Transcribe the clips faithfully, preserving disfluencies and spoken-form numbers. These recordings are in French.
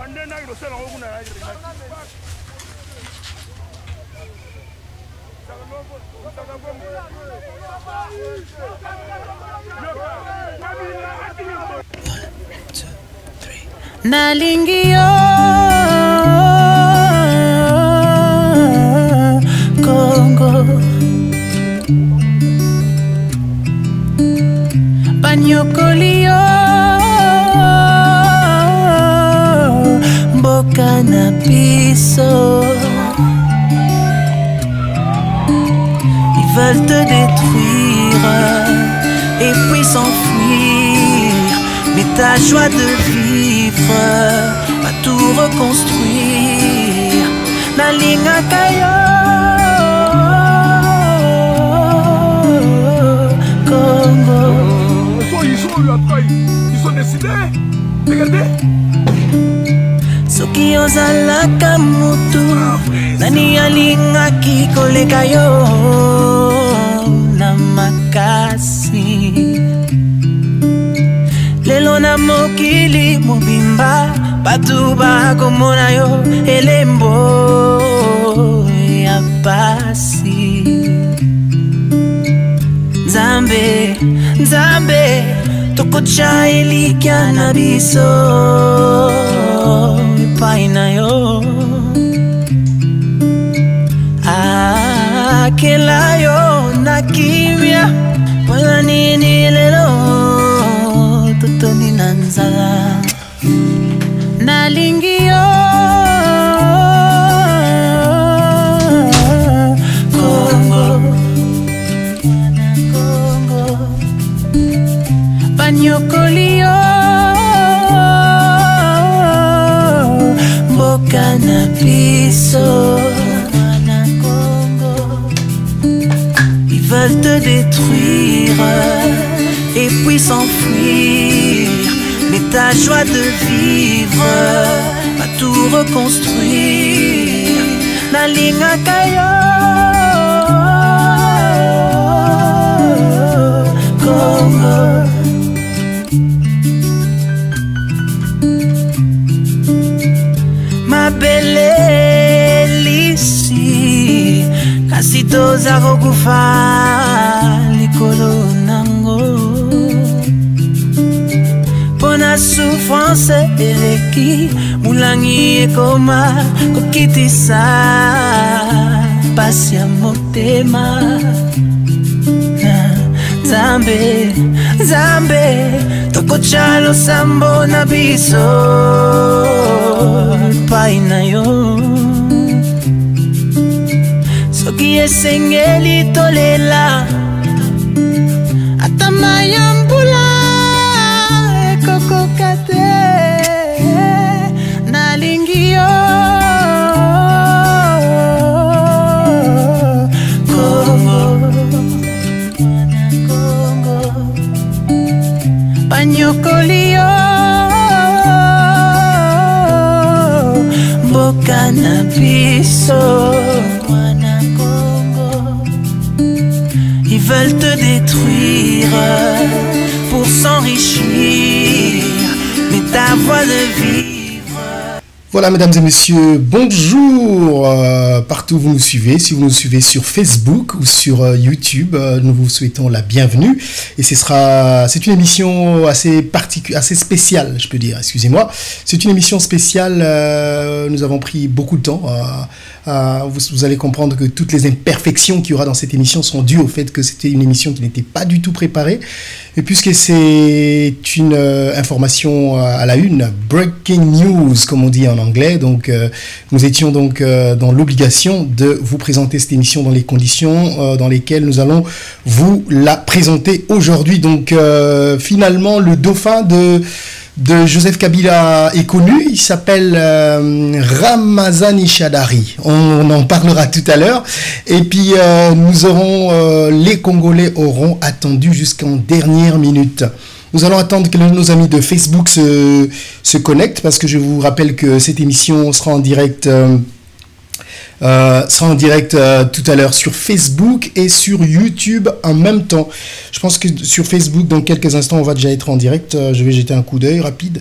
Nalingi yo Congo Banyokoli yo Mboka na biso. Ils veulent te détruire et puis s'enfuir, mais ta joie de vivre va tout reconstruire. Nalinga kayo Congo. Ils sont, ils sont décidés. Regardez. Soki ozalaka mutu nani alingaki koleka yo na makasi. Lelo na mokili mobimba batu bakomona yo elembo ya pasi. Nzambe, Nzambe tokocha elikia na biso paina yo akela yo na kimya pona nini lelo totoni na nzala nalingi yo Congo Congo banyokoli yo na biso na Congo. Ils veulent te détruire et puis s'enfuir, mais ta joie de vivre va tout reconstruire. Nalinga kayo Congo. Belelisi kasi toza kokufa likolo nango pona souffrance eleki mulangi ekoma kokitisa pasi ya motema. Nzambe, Nzambe tokocha losambo na biso paina yo soki esengeli tolela ata mayambula ekokoka te. Nalingi yo Congo Congo banyokoli yo mboka na biso mwana Congo. Ils veulent te détruire pour s'enrichir, mais ta voie de vivre. Voilà, mesdames et messieurs, bonjour euh, partout où vous nous suivez. Si vous nous suivez sur Facebook ou sur euh, YouTube, euh, nous vous souhaitons la bienvenue. Et ce sera, c'est une émission assez particulière, assez spéciale, je peux dire. Excusez-moi. C'est une émission spéciale. Euh, nous avons pris beaucoup de temps. Euh, euh, vous, vous allez comprendre que toutes les imperfections qu'il y aura dans cette émission sont dues au fait que c'était une émission qui n'était pas du tout préparée. Et puisque c'est une euh, information à la une, breaking news, comme on dit en anglais, donc euh, nous étions donc euh, dans l'obligation de vous présenter cette émission dans les conditions euh, dans lesquelles nous allons vous la présenter aujourd'hui. Donc euh, finalement, le dauphin de de Joseph Kabila est connu, il s'appelle euh, Ramazani Shadari. On, on en parlera tout à l'heure. Et puis euh, nous aurons, euh, les Congolais auront attendu jusqu'en dernière minute. Nous allons attendre que nos amis de Facebook se, se connectent, parce que je vous rappelle que cette émission sera en direct, euh, euh, sera en direct euh, tout à l'heure sur Facebook et sur YouTube en même temps. Je pense que sur Facebook, dans quelques instants, on va déjà être en direct. Euh, je vais jeter un coup d'œil rapide.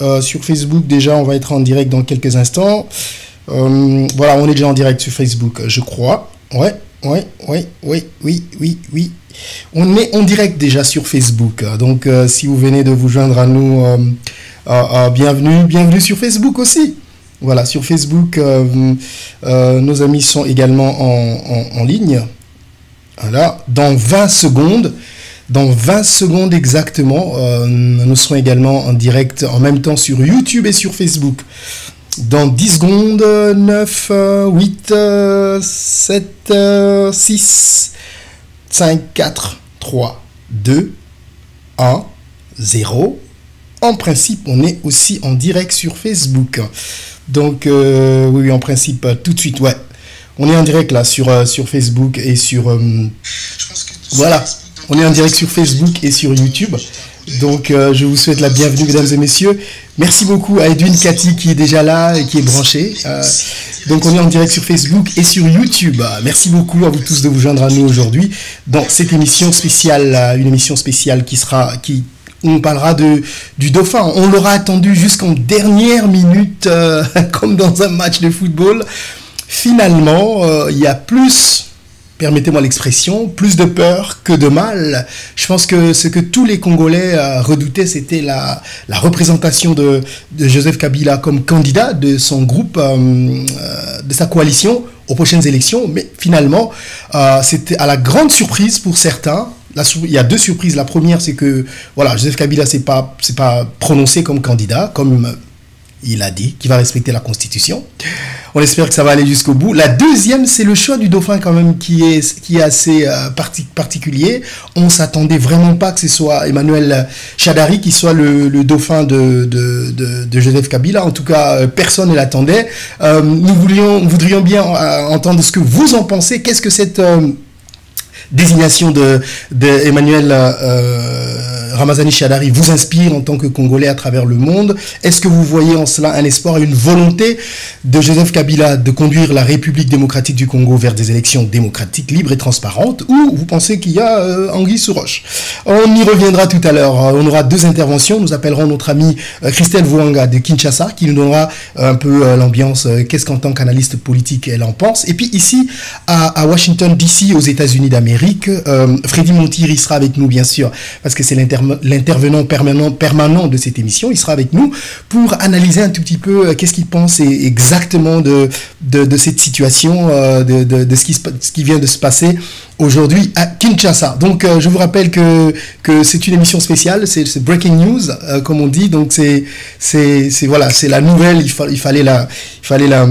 Euh, sur Facebook, déjà, on va être en direct dans quelques instants. Euh, voilà, on est déjà en direct sur Facebook, je crois. Ouais, ouais, ouais, ouais, oui, oui, oui. On est en direct déjà sur Facebook. Donc, euh, si vous venez de vous joindre à nous, euh, euh, euh, bienvenue, bienvenue sur Facebook aussi. Voilà, sur Facebook, euh, euh, nos amis sont également en, en, en ligne. Voilà, dans vingt secondes, dans vingt secondes exactement, euh, nous serons également en direct en même temps sur YouTube et sur Facebook. Dans dix secondes, neuf, huit, sept, six, cinq, quatre, trois, deux, un, zéro. En principe, on est aussi en direct sur Facebook. Donc, euh, oui, en principe, tout de suite, ouais. On est en direct là sur, euh, sur Facebook et sur... Euh, voilà, on est en direct sur Facebook et sur YouTube. Donc, euh, je vous souhaite la bienvenue, mesdames et messieurs. Merci beaucoup à Edwin Cathy qui est déjà là et qui est branché. Euh, donc, on est en direct sur Facebook et sur YouTube. Merci beaucoup à vous tous de vous joindre à nous aujourd'hui dans cette émission spéciale, une émission spéciale qui sera... qui on parlera de, du Dauphin. On l'aura attendu jusqu'en dernière minute, euh, comme dans un match de football. Finalement, euh, il y a plus, permettez-moi l'expression, plus de peur que de mal. Je pense que ce que tous les Congolais euh, redoutaient, c'était la, la représentation de, de Joseph Kabila comme candidat de son groupe, euh, euh, de sa coalition aux prochaines élections. Mais finalement, euh, c'était à la grande surprise pour certains. La, il y a deux surprises. La première, c'est que voilà, Joseph Kabila s'est pas, c'est pas prononcé comme candidat, comme il a dit, qu'il va respecter la Constitution. On espère que ça va aller jusqu'au bout. La deuxième, c'est le choix du Dauphin quand même qui est, qui est assez euh, parti, particulier. On s'attendait vraiment pas que ce soit Emmanuel Shadary qui soit le, le Dauphin de, de, de, de Joseph Kabila. En tout cas, euh, personne ne l'attendait. Euh, nous voulions, voudrions bien euh, entendre ce que vous en pensez. Qu'est-ce que cette... Euh, désignation de, de Emmanuel euh, Ramazani Shadary vous inspire en tant que Congolais à travers le monde? Est-ce que vous voyez en cela un espoir et une volonté de Joseph Kabila de conduire la République démocratique du Congo vers des élections démocratiques, libres et transparentes, ou vous pensez qu'il y a euh, anguille sous roche? On y reviendra tout à l'heure. On aura deux interventions. Nous appellerons notre amie euh, Christelle Vouanga de Kinshasa qui nous donnera un peu euh, l'ambiance, euh, qu'est-ce qu'en tant qu'analyste politique elle en pense. Et puis ici, à, à Washington D C, aux États-Unis d'Amérique, Euh, Freddy Montir, il sera avec nous bien sûr parce que c'est l'intervenant permanent, permanent de cette émission. Il sera avec nous pour analyser un tout petit peu euh, qu'est-ce qu'il pense exactement de, de, de cette situation, euh, de, de, de ce, qui, ce qui vient de se passer aujourd'hui à Kinshasa. Donc euh, je vous rappelle que, que c'est une émission spéciale, c'est breaking news euh, comme on dit. Donc c'est c'est voilà, c'est la nouvelle. Il, fa il fallait la il fallait la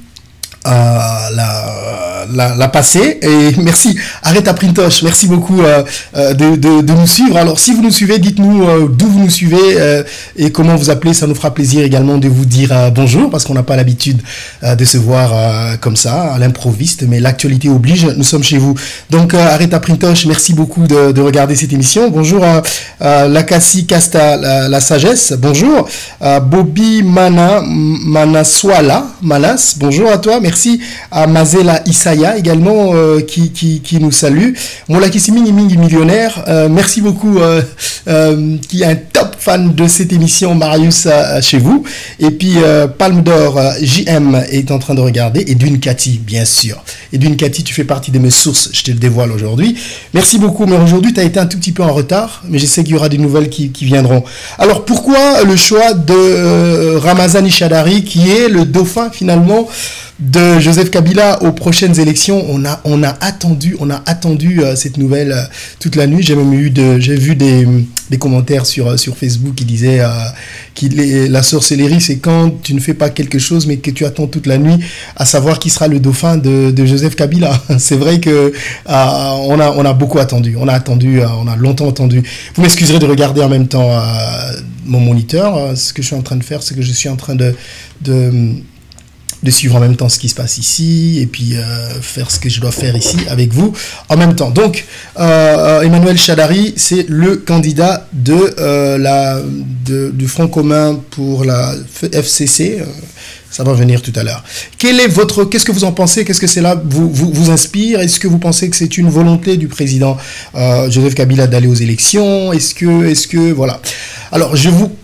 Euh, la, la, la passer. Et merci Arrêta Printosh, merci beaucoup euh, euh, de, de, de nous suivre. Alors si vous nous suivez, dites-nous euh, d'où vous nous suivez euh, et comment vous appelez. Ça nous fera plaisir également de vous dire euh, bonjour, parce qu'on n'a pas l'habitude euh, de se voir euh, comme ça à l'improviste, mais l'actualité oblige, nous sommes chez vous. Donc euh, Arrêta Printosh, merci beaucoup de, de regarder cette émission. Bonjour à euh, Lakassi Casta la, la sagesse, bonjour à Bobby Mana Manaswala Manas, bonjour à toi. Merci Merci à Mazela Isaya également euh, qui, qui, qui nous salue. Molakisi Mingi Mingi millionnaire, euh, merci beaucoup euh, euh, qui est un top fan de cette émission, Marius euh, chez vous. Et puis euh, Palme d'Or euh, J M est en train de regarder. Edwin Cathy, bien sûr. Edwin Cathy, tu fais partie de mes sources, je te le dévoile aujourd'hui. Merci beaucoup, mais aujourd'hui tu as été un tout petit peu en retard, mais je sais qu'il y aura des nouvelles qui, qui viendront. Alors pourquoi le choix de euh, Ramazani Shadary qui est le dauphin finalement de Joseph Kabila aux prochaines élections? On a, on a attendu, on a attendu euh, cette nouvelle euh, toute la nuit. J'ai même eu de, j'ai vu des, des commentaires sur, euh, sur Facebook qui disaient euh, que la sorcellerie, c'est quand tu ne fais pas quelque chose, mais que tu attends toute la nuit à savoir qui sera le dauphin de, de Joseph Kabila. C'est vrai que euh, on a, on a beaucoup attendu. On a attendu, euh, on a longtemps attendu. Vous m'excuserez de regarder en même temps euh, mon moniteur. Euh, ce que je suis en train de faire, c'est que je suis en train de, de de suivre en même temps ce qui se passe ici et puis euh, faire ce que je dois faire ici avec vous en même temps. Donc euh, Emmanuel Shadary, c'est le candidat de euh, la de, du Front commun pour la F C C. Euh, ça va venir tout à l'heure. Quel est votre, qu'est-ce que vous en pensez? Qu'est-ce que cela vous, vous, vous inspire? Est-ce que vous pensez que c'est une volonté du président euh, Joseph Kabila d'aller aux élections? Est-ce que, est-ce que, voilà. Alors, je vous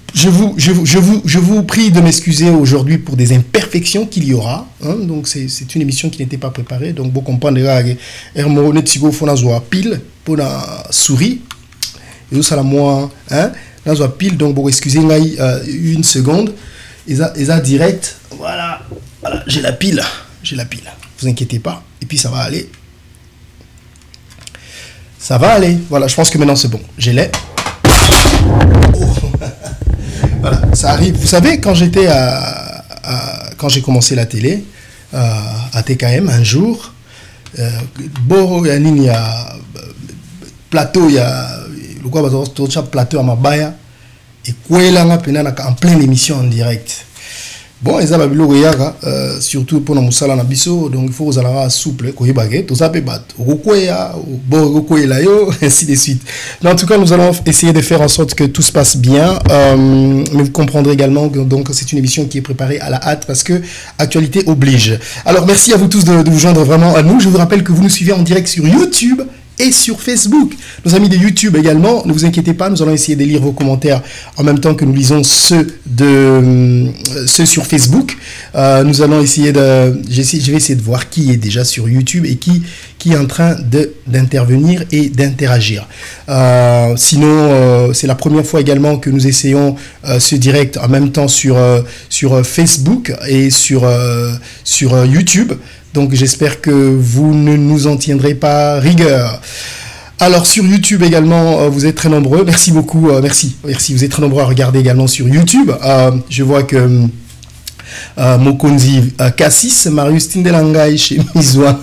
je vous, je vous, je vous, je vous prie de m'excuser aujourd'hui pour des imperfections qu'il y aura. Hein, donc c'est une émission qui n'était pas préparée. Donc vous comprenez que Hermone Tigo faut nazoa pile pour la souris. Et ça la moi, hein, nazoa pile. Donc vous excusez euh, une seconde. Et ça, et ça direct. Voilà, voilà, j'ai la pile, j'ai la pile. Vous inquiétez pas. Et puis ça va aller. Ça va aller. Voilà, je pense que maintenant c'est bon. J'ai les. Oh. Voilà, ça arrive. Vous savez, quand j'étais à, à, quand j'ai commencé la télé euh, à T K M un jour, euh, Boro il y a plateau, il y a le quoi plateau à Mabaya et quoi là en pleine émission en direct. Bon, ils avaient euh, surtout pour nous salana biso, donc il faut aux alara souple, quoi baguette, tout ça peut battre. Rokoya, bon Rokoya yo, ainsi de suite. Mais en tout cas, nous allons essayer de faire en sorte que tout se passe bien. Euh, mais vous comprendrez également que donc c'est une émission qui est préparée à la hâte parce que actualité oblige. Alors merci à vous tous de, de vous joindre vraiment à nous. Je vous rappelle que vous nous suivez en direct sur YouTube et sur Facebook. Nos amis de YouTube également, ne vous inquiétez pas, nous allons essayer de lire vos commentaires en même temps que nous lisons ceux, de, euh, ceux sur Facebook. Euh, nous allons essayer de... Je vais essayer de voir qui est déjà sur YouTube et qui, qui est en train d'intervenir et d'interagir. Euh, sinon, euh, c'est la première fois également que nous essayons euh, ce direct en même temps sur, euh, sur Facebook et sur, euh, sur euh, YouTube. Donc j'espère que vous ne nous en tiendrez pas rigueur. Alors sur YouTube également, euh, vous êtes très nombreux. Merci beaucoup, euh, merci, merci. Vous êtes très nombreux à regarder également sur YouTube. Euh, je vois que euh, Mokonzi euh, Cassis, Marius Tindelangai chez Mizwa,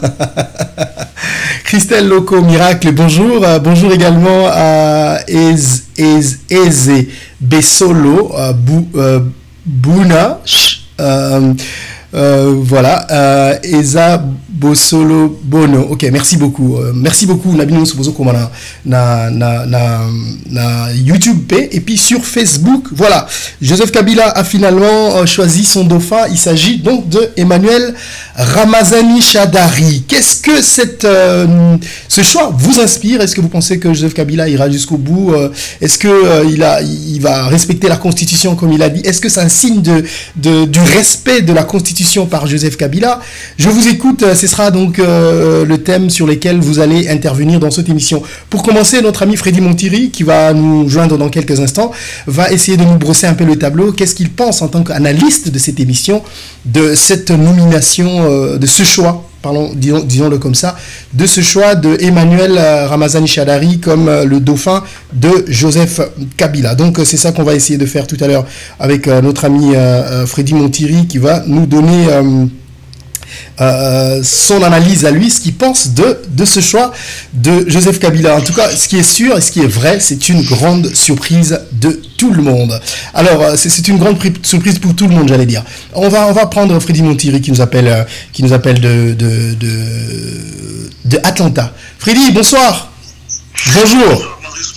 Christelle Loco Miracle, bonjour. Euh, bonjour également à Ez, Ez, Eze Besolo, euh, Bou, euh, Bouna. Euh, Euh, voilà, euh, Eza Bosolo Bono. Ok, merci beaucoup. Euh, merci beaucoup, Nabino Sobozo Komana, na, na, na, na YouTube et puis sur Facebook. Voilà, Joseph Kabila a finalement euh, choisi son dauphin. Il s'agit donc de Emmanuel Ramazani Shadari. Qu'est-ce que cette, euh, ce choix vous inspire? Est-ce que vous pensez que Joseph Kabila ira jusqu'au bout? euh, Est-ce que euh, il, a, il va respecter la Constitution comme il a dit? Est-ce que c'est un signe de, de, du respect de la Constitution par Joseph Kabila? Je vous écoute, ce sera donc euh, le thème sur lequel vous allez intervenir dans cette émission. Pour commencer, notre ami Freddy Montiri, qui va nous joindre dans quelques instants, va essayer de nous brosser un peu le tableau. Qu'est-ce qu'il pense en tant qu'analyste de cette émission, de cette nomination, euh, de ce choix, parlons, disons, disons-le comme ça, de ce choix de Emmanuel Ramazani Shadari comme euh, le dauphin de Joseph Kabila. Donc c'est ça qu'on va essayer de faire tout à l'heure avec euh, notre ami euh, Freddy Montiri, qui va nous donner Euh, euh, son analyse à lui, ce qu'il pense de, de ce choix de Joseph Kabila. En tout cas, ce qui est sûr et ce qui est vrai, c'est une grande surprise de tout le monde. Alors, c'est une grande surprise pour tout le monde, j'allais dire. On va, on va prendre Freddy Montiri qui nous appelle, euh, qui nous appelle de, de, de, de Atlanta. Freddy, bonsoir. Bonjour.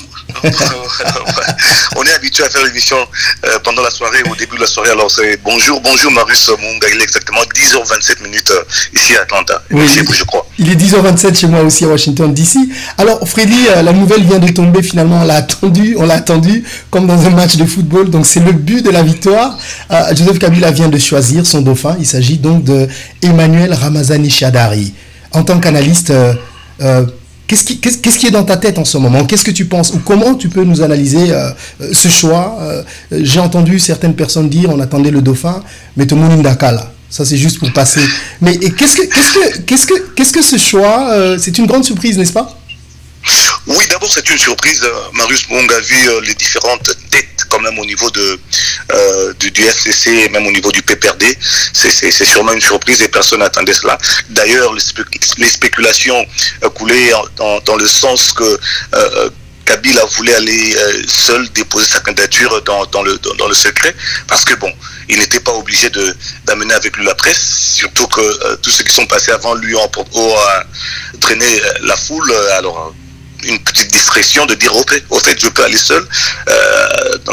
On est habitué à faire l'émission euh, pendant la soirée, au début de la soirée. Alors c'est bonjour, bonjour Marius Munga. Il est exactement dix heures vingt-sept minutes euh, ici à Atlanta. Oui, chez vous, je crois. Il est dix heures vingt-sept chez moi aussi à Washington D C. Alors Freddy, euh, la nouvelle vient de tomber finalement. On l'a attendu, on l'a attendu comme dans un match de football. Donc c'est le but de la victoire. Euh, Joseph Kabila vient de choisir son dauphin. Il s'agit donc de Emmanuel Ramazani Shadari. En tant qu'analyste, euh, euh, Qu'est-ce qui, qu'est-ce, qu'est-ce qui est dans ta tête en ce moment? Qu'est-ce que tu penses? Ou comment tu peux nous analyser euh, ce choix? euh, J'ai entendu certaines personnes dire on attendait le dauphin, mais tout le monde là. Ça, c'est juste pour passer. Mais qu'est-ce que, qu'est-ce que, qu'est-ce que, qu'est-ce que ce choix euh, c'est une grande surprise, n'est-ce pas? Oui, d'abord c'est une surprise. Marius Munga a vu euh, les différentes têtes quand même au niveau de, euh, du, du F C C et même au niveau du P P R D. C'est sûrement une surprise et personne n'attendait cela. D'ailleurs, les, spé les spéculations euh, coulaient en, en, dans le sens que euh, Kabila voulait aller euh, seul déposer sa candidature dans, dans, le, dans, dans le secret, parce que bon, il n'était pas obligé d'amener avec lui la presse, surtout que euh, tous ceux qui sont passés avant lui ont, ont euh, traîné la foule. Alors, une petite discrétion de dire, ok, au fait, je peux aller seul euh, dans la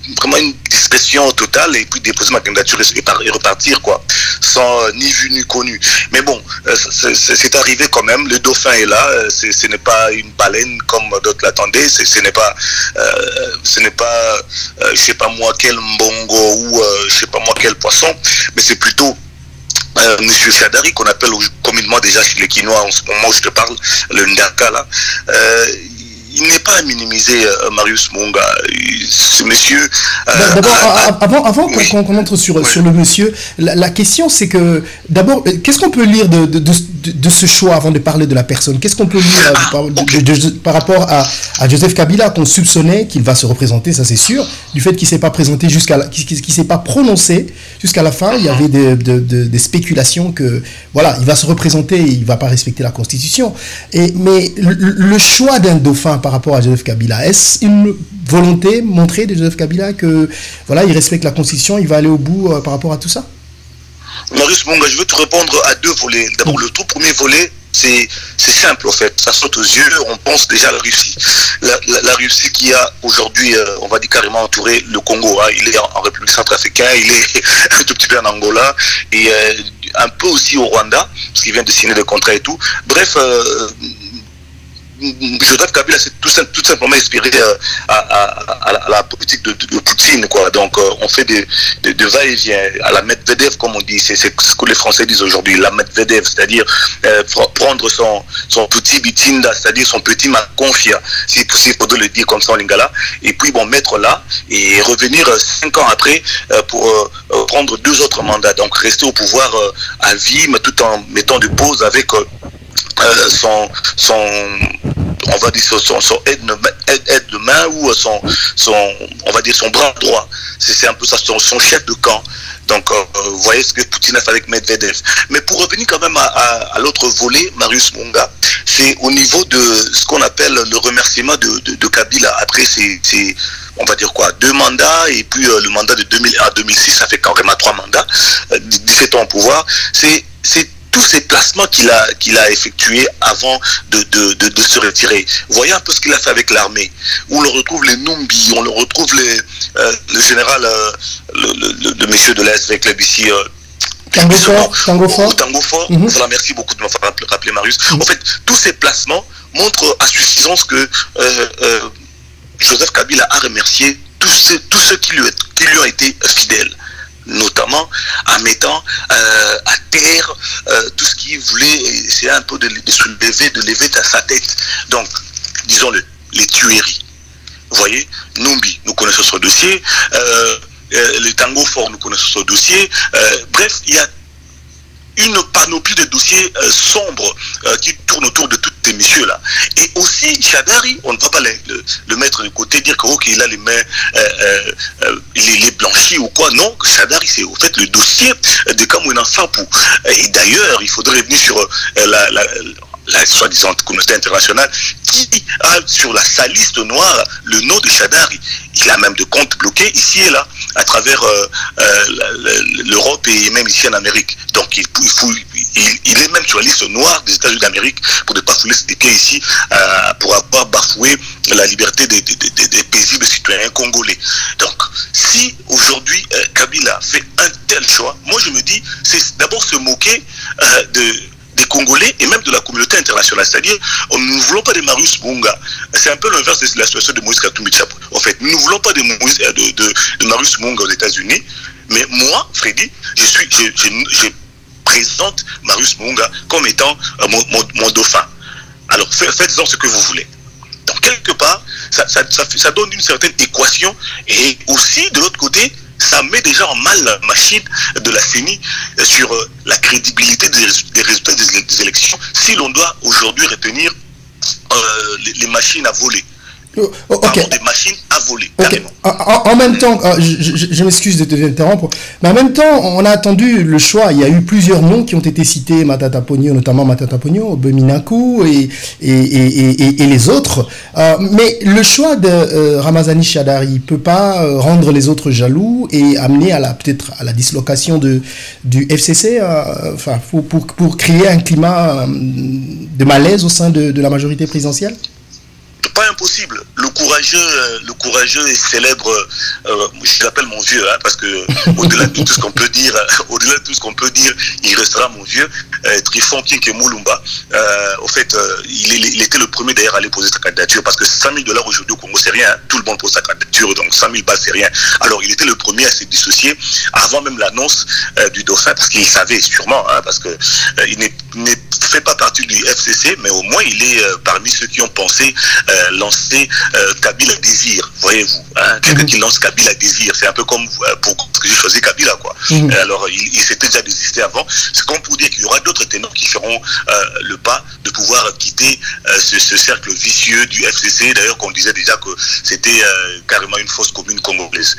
vraiment une discrétion totale et puis déposer ma candidature et repartir, quoi, sans euh, ni vu ni connu. Mais bon, euh, c'est arrivé quand même, le dauphin est là, euh, ce n'est pas une baleine comme d'autres l'attendaient, ce n'est pas, euh, ce n'est pas, euh, je sais pas moi quel mbongo ou euh, je sais pas moi quel poisson, mais c'est plutôt Euh, Monsieur Chadari, qu'on appelle communément déjà chez les Quinois en ce moment où je te parle, le Ndaka là, euh, il n'est pas à minimiser, euh, Marius Munga. Ce monsieur... Euh, d'abord, avant, avant oui. qu'on qu entre sur, oui. sur le monsieur, la, la question c'est que, d'abord, qu'est-ce qu'on peut lire de, de, de, de ce choix avant de parler de la personne? Qu'est-ce qu'on peut lire ah, par, okay. de, de, de, par rapport à, à Joseph Kabila, qu'on soupçonnait qu'il va se représenter, ça c'est sûr, du fait qu'il ne s'est pas présenté jusqu'à la, qu'il ne s'est pas prononcé jusqu'à la fin. Il y avait des, de, de, des spéculations que, voilà, il va se représenter et il ne va pas respecter la Constitution. Et, mais le, le choix d'un dauphin par rapport à Joseph Kabila, est-ce une volonté montrée de Joseph Kabila que voilà, il respecte la Constitution, il va aller au bout euh, par rapport à tout ça? Marius Munga, je veux te répondre à deux volets. D'abord, mmh. le tout premier volet, c'est simple en fait, ça saute aux yeux, on pense déjà à la Russie. La, la, la Russie qui a aujourd'hui, euh, on va dire carrément entouré le Congo, hein. Il est en, en République centrafricaine, il est un tout petit peu en Angola, et euh, un peu aussi au Rwanda, parce qu'il vient de signer des contrats et tout. Bref, euh, Joseph Kabila s'est tout, tout simplement inspiré euh, à, à, à, à la politique de, de, de Poutine, quoi. Donc euh, on fait des de, de va-et-vient à la Medvedev, comme on dit, c'est ce que les Français disent aujourd'hui, la Medvedev, c'est-à-dire euh, prendre son, son petit bitinda, c'est-à-dire son petit maconfia, si possible, pour le dire comme ça en lingala, et puis bon, mettre là et revenir euh, cinq ans après euh, pour euh, prendre deux autres mandats, donc rester au pouvoir euh, à vie, mais tout en mettant de pause avec euh, Euh, son, son, on va dire son, son aide, aide, aide de main ou son, son, on va dire son bras droit. C'est un peu ça, son, son chef de camp. Donc, euh, vous voyez ce que Poutine a fait avec Medvedev. Mais pour revenir quand même à, à, à l'autre volet, Marius Munga, c'est au niveau de ce qu'on appelle le remerciement de, de, de Kabila. Après, c'est, on va dire quoi, deux mandats, et puis euh, le mandat de deux mille un à deux mille six, ça fait quand même trois mandats, euh, dix-sept ans au pouvoir. C'est tous ces placements qu'il a, qu'il a effectués avant de, de, de, de se retirer. Voyez un peu ce qu'il a fait avec l'armée, où on le retrouve les Numbi, on le retrouve les, euh, le général, euh, le, le, le monsieur de l'Est avec ici, euh, Tango Fort. Tango Fort. Tango Fort. Mm-hmm. Voilà, merci beaucoup de me faire rappeler, Marius. Mm-hmm. En fait, tous ces placements montrent à suffisance que euh, euh, Joseph Kabila a remercié tous ceux, tous ceux qui, lui, qui lui ont été fidèles, notamment en mettant euh, à terre euh, tout ce qu'il voulait essayer un peu de, de soulever, de lever sa tête. Donc, disons-le, les tueries. Vous voyez, Numbi, nous connaissons ce dossier, euh, euh, le Tango Fort, nous connaissons ce dossier. Euh, bref, il y a une panoplie de dossiers euh, sombres euh, qui tournent autour de tous ces messieurs-là. Et aussi, Chadari, on ne va pas le, le, le mettre de côté, dire qu'il okay, a les mains, euh, euh, il est blanchi ou quoi. Non, Chadari, c'est au fait le dossier de Kamouina Sapou. Et d'ailleurs, il faudrait revenir sur euh, la... la la soi-disant communauté internationale, qui a sur la, sa liste noire le nom de Chadari. Il a même de comptes bloqués ici et là, à travers euh, euh, l'Europe et même ici en Amérique. Donc il, il, faut, il, il est même sur la liste noire des États-Unis d'Amérique pour ne pas fouler ses pieds ici, euh, pour avoir bafoué la liberté des, des, des, des paisibles citoyens congolais. Donc si aujourd'hui euh, Kabila fait un tel choix, moi je me dis, c'est d'abord se moquer euh, de des Congolais et même de la communauté internationale. C'est-à-dire, nous ne voulons pas de Marius Munga. C'est un peu l'inverse de la situation de Moïse Katumbi Tchapou. En fait, nous ne voulons pas de, Moïse, de, de, de Marius Munga aux États-Unis. Mais moi, Freddy, je, suis, je, je, je présente Marius Munga comme étant euh, mon, mon, mon dauphin. Alors, faites-en ce que vous voulez. Donc, quelque part, ça, ça, ça, ça donne une certaine équation. Et aussi, de l'autre côté, ça met déjà en mal la machine de la C E N I sur la crédibilité des, des résultats des, des élections, si l'on doit aujourd'hui retenir euh, les, les machines à voler. Oh, okay. Des machines à voler, okay. en, en, en même temps, je, je, je m'excuse de te interrompre, mais en même temps, on a attendu le choix. Il y a eu plusieurs noms qui ont été cités, Matata Ponyo, notamment Matata Ponyo, Beminaku et, et, et, et, et les autres. Euh, mais le choix de euh, Ramazani Chadari ne peut pas euh, rendre les autres jaloux et amener à la peut-être à la dislocation de, du F C C, euh, enfin, pour, pour, pour créer un climat euh, de malaise au sein de, de la majorité présidentielle. pas impossible. Le courageux, le courageux et célèbre, euh, je l'appelle mon vieux, hein, parce que au-delà de tout ce qu'on peut dire, au-delà de tout ce qu'on peut dire, il restera mon vieux. Euh, Trifon Kinke Moulumba. Euh, au fait, euh, il, il était le premier d'ailleurs à aller poser sa candidature, parce que cinq mille dollars aujourd'hui au Congo, c'est rien. Tout le monde pose sa candidature, donc cinq mille balles, c'est rien. Alors, il était le premier à se dissocier avant même l'annonce euh, du dauphin, parce qu'il savait sûrement, hein, parce que euh, il ne fait pas partie du F C C, mais au moins il est euh, parmi ceux qui ont pensé euh, lancer euh, Kabila Désir, voyez-vous, hein, quelqu'un mmh. qui lance Kabila Désir, c'est un peu comme euh, pour que j'ai choisi Kabila, quoi. Mmh. Alors il, il s'était déjà désisté avant, c'est comme pour dire qu'il y aura d'autres ténors qui feront euh, le pas de pouvoir quitter euh, ce, ce cercle vicieux du F C C, d'ailleurs qu'on disait déjà que c'était euh, carrément une fausse commune congolaise.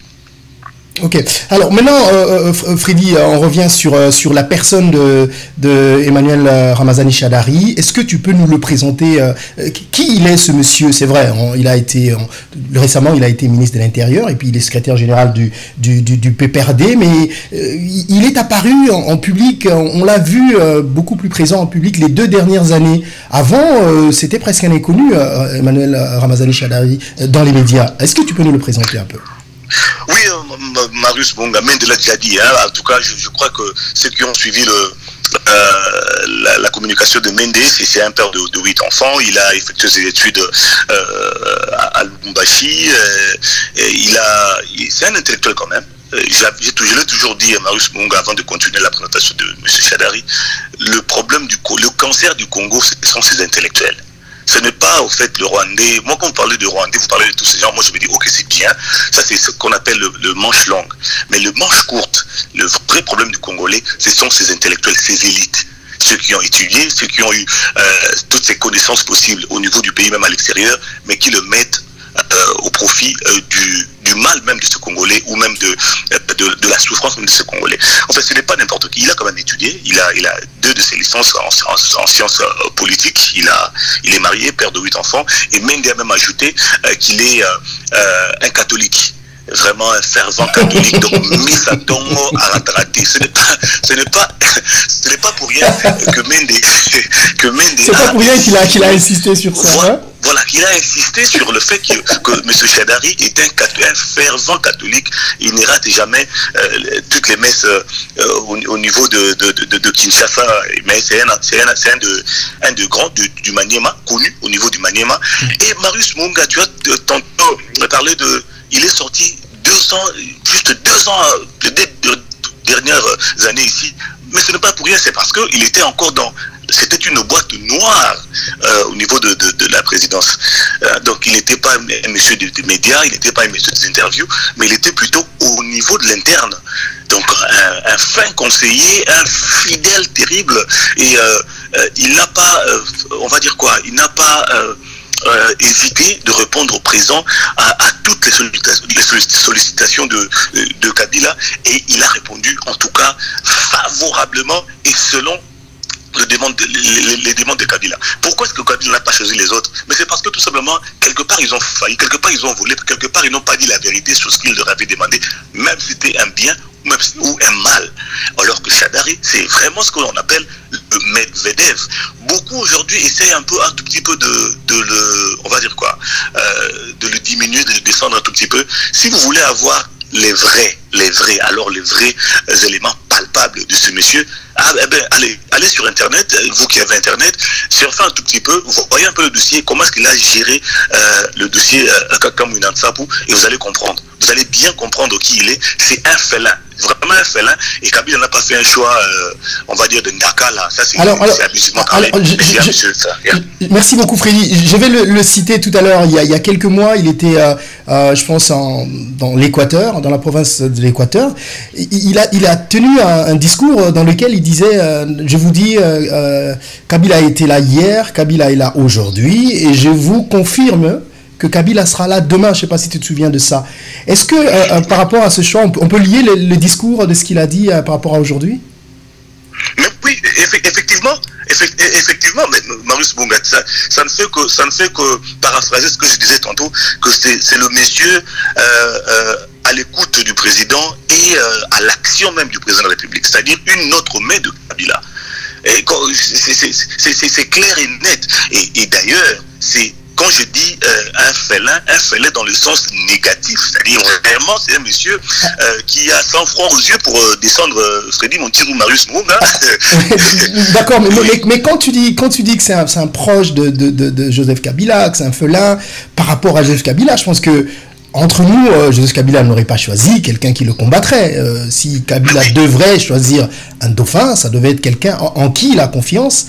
Ok. Alors maintenant, euh, Freddy, on revient sur euh, sur la personne de, de Emmanuel Ramazani Shadary. Est-ce que tu peux nous le présenter euh, qui il est, ce monsieur? C'est vrai, on, il a été on, récemment, il a été ministre de l'Intérieur et puis il est secrétaire général du du, du, du P P R D, mais euh, il est apparu en, en public. On, on l'a vu euh, beaucoup plus présent en public les deux dernières années. Avant, euh, c'était presque un inconnu, euh, Emmanuel Ramazani Shadary, euh, dans les médias. Est-ce que tu peux nous le présenter un peu? Oui, euh, Marius Bonga, Mende l'a déjà dit. Hein. En tout cas, je, je crois que ceux qui ont suivi le, euh, la, la communication de Mende, c'est un père de, de huit enfants. Il a effectué ses études euh, à Lubumbashi. Euh, il a, c'est un intellectuel quand même. Je l'ai toujours dit à Marius Bonga avant de continuer la présentation de M. Shadary. Le problème du le cancer du Congo, ce sont ces intellectuels. Ce n'est pas au fait le Rwandais. Moi, quand vous parlez de Rwandais, vous parlez de tous ces gens. Moi, je me dis, ok, c'est bien. Ça, c'est ce qu'on appelle le, le manche longue. Mais le manche courte, le vrai problème du Congolais, ce sont ces intellectuels, ces élites. Ceux qui ont étudié, ceux qui ont eu euh, toutes ces connaissances possibles au niveau du pays, même à l'extérieur, mais qui le mettent euh, au profit euh, du, du mal même de ce Congolais, ou même de, de, de la souffrance même de ce Congolais. En fait, ce n'est pas n'importe qui. Il a quand même étudié. Il a, il a deux de ses licences en, en, en sciences euh, politiques. Il, a, il est marié, père de huit enfants. Et Mende a même ajouté euh, qu'il est euh, euh, un catholique. Vraiment un fervent catholique, donc Missa Tongo à ratrater. Ce n'est pas, ce n'est pas, ce n'est pas pour rien que Mende, que Mende. C'est pas pour rien qu'il a, qu'il a insisté sur ça. Voilà, hein? Voilà, qu'il a insisté sur le fait que, que M. Shadary est un, un fervent catholique. Il ne rate jamais euh, toutes les messes euh, au, au niveau de, de, de, de Kinshasa. Mais c'est un, c'est un, c'est un de, un de grands du, du Maniema, connu au niveau du Maniema. Mm. Et Marius Munga, tu as tantôt parlé de. Il est sorti deux ans, juste deux ans, les deux dernières années ici. Mais ce n'est pas pour rien, c'est parce qu'il était encore dans. C'était une boîte noire euh, au niveau de, de, de la présidence. Euh, donc il n'était pas un monsieur des de médias, il n'était pas un monsieur des interviews, mais il était plutôt au niveau de l'interne. Donc un, un fin conseiller, un fidèle terrible. Et euh, euh, il n'a pas, euh, on va dire quoi, il n'a pas... Euh, Euh, hésiter de répondre au présent à, à toutes les sollicitations, les sollicitations de, de Kabila, et il a répondu en tout cas favorablement et selon le demande, les, les demandes de Kabila. Pourquoi est-ce que Kabila n'a pas choisi les autres? Mais c'est parce que tout simplement, quelque part ils ont failli, quelque part ils ont volé, quelque part ils n'ont pas dit la vérité sur ce qu'ils leur avaient demandé, même si c'était un bien même si, ou un mal. Alors que Shadary, c'est vraiment ce qu'on appelle le Medvedev. Beaucoup aujourd'hui essayent un peu, un tout petit peu de, de le, on va dire quoi, euh, de le diminuer, de le descendre un tout petit peu. Si vous voulez avoir les vrais, les vrais, alors les vrais éléments palpables de ce monsieur, ah, eh ben, allez, allez sur Internet, vous qui avez Internet, surfez un tout petit peu, vous voyez un peu le dossier, comment est-ce qu'il a géré euh, le dossier euh, Kakamouinansapu, et vous allez comprendre. Vous allez bien comprendre qui il est. C'est un félin, vraiment un félin. Et Kabila n'a pas fait un choix, euh, on va dire, de Ndaka, là. Ça, c'est abusivement parlé. Merci beaucoup, Freddy. Je vais le, le citer tout à l'heure. Il, il y a quelques mois, il était, euh, euh, je pense, en, dans l'Équateur, dans la province de l'Équateur. Il a, il a tenu un, un discours dans lequel il disait, euh, je vous dis, euh, euh, Kabila était là hier, Kabila est là aujourd'hui, et je vous confirme que Kabila sera là demain. Je ne sais pas si tu te souviens de ça. Est-ce que, euh, euh, par rapport à ce choix, on peut, on peut lier le, le discours de ce qu'il a dit euh, par rapport à aujourd'hui? Mais oui, effectivement, effectivement, mais Marius Bonga, ça, ça ne fait que, ça ne fait que paraphraser ce que je disais tantôt, que c'est le monsieur euh, euh, à l'écoute du président et euh, à l'action même du président de la République, c'est-à-dire une autre main de Kabila. C'est clair et net. Et, et d'ailleurs, c'est quand je dis euh, un félin, un félin dans le sens négatif, c'est-à-dire vraiment c'est un monsieur euh, qui a cent francs aux yeux pour euh, descendre euh, Freddy Montirou ou Marius Munga. D'accord, mais, mais, mais quand tu dis, quand tu dis que c'est un, un proche de, de, de, de Joseph Kabila, que c'est un félin par rapport à Joseph Kabila, je pense que entre nous, euh, Joseph Kabila n'aurait pas choisi quelqu'un qui le combattrait. Euh, si Kabila devrait choisir un dauphin, ça devait être quelqu'un en, en qui il a confiance.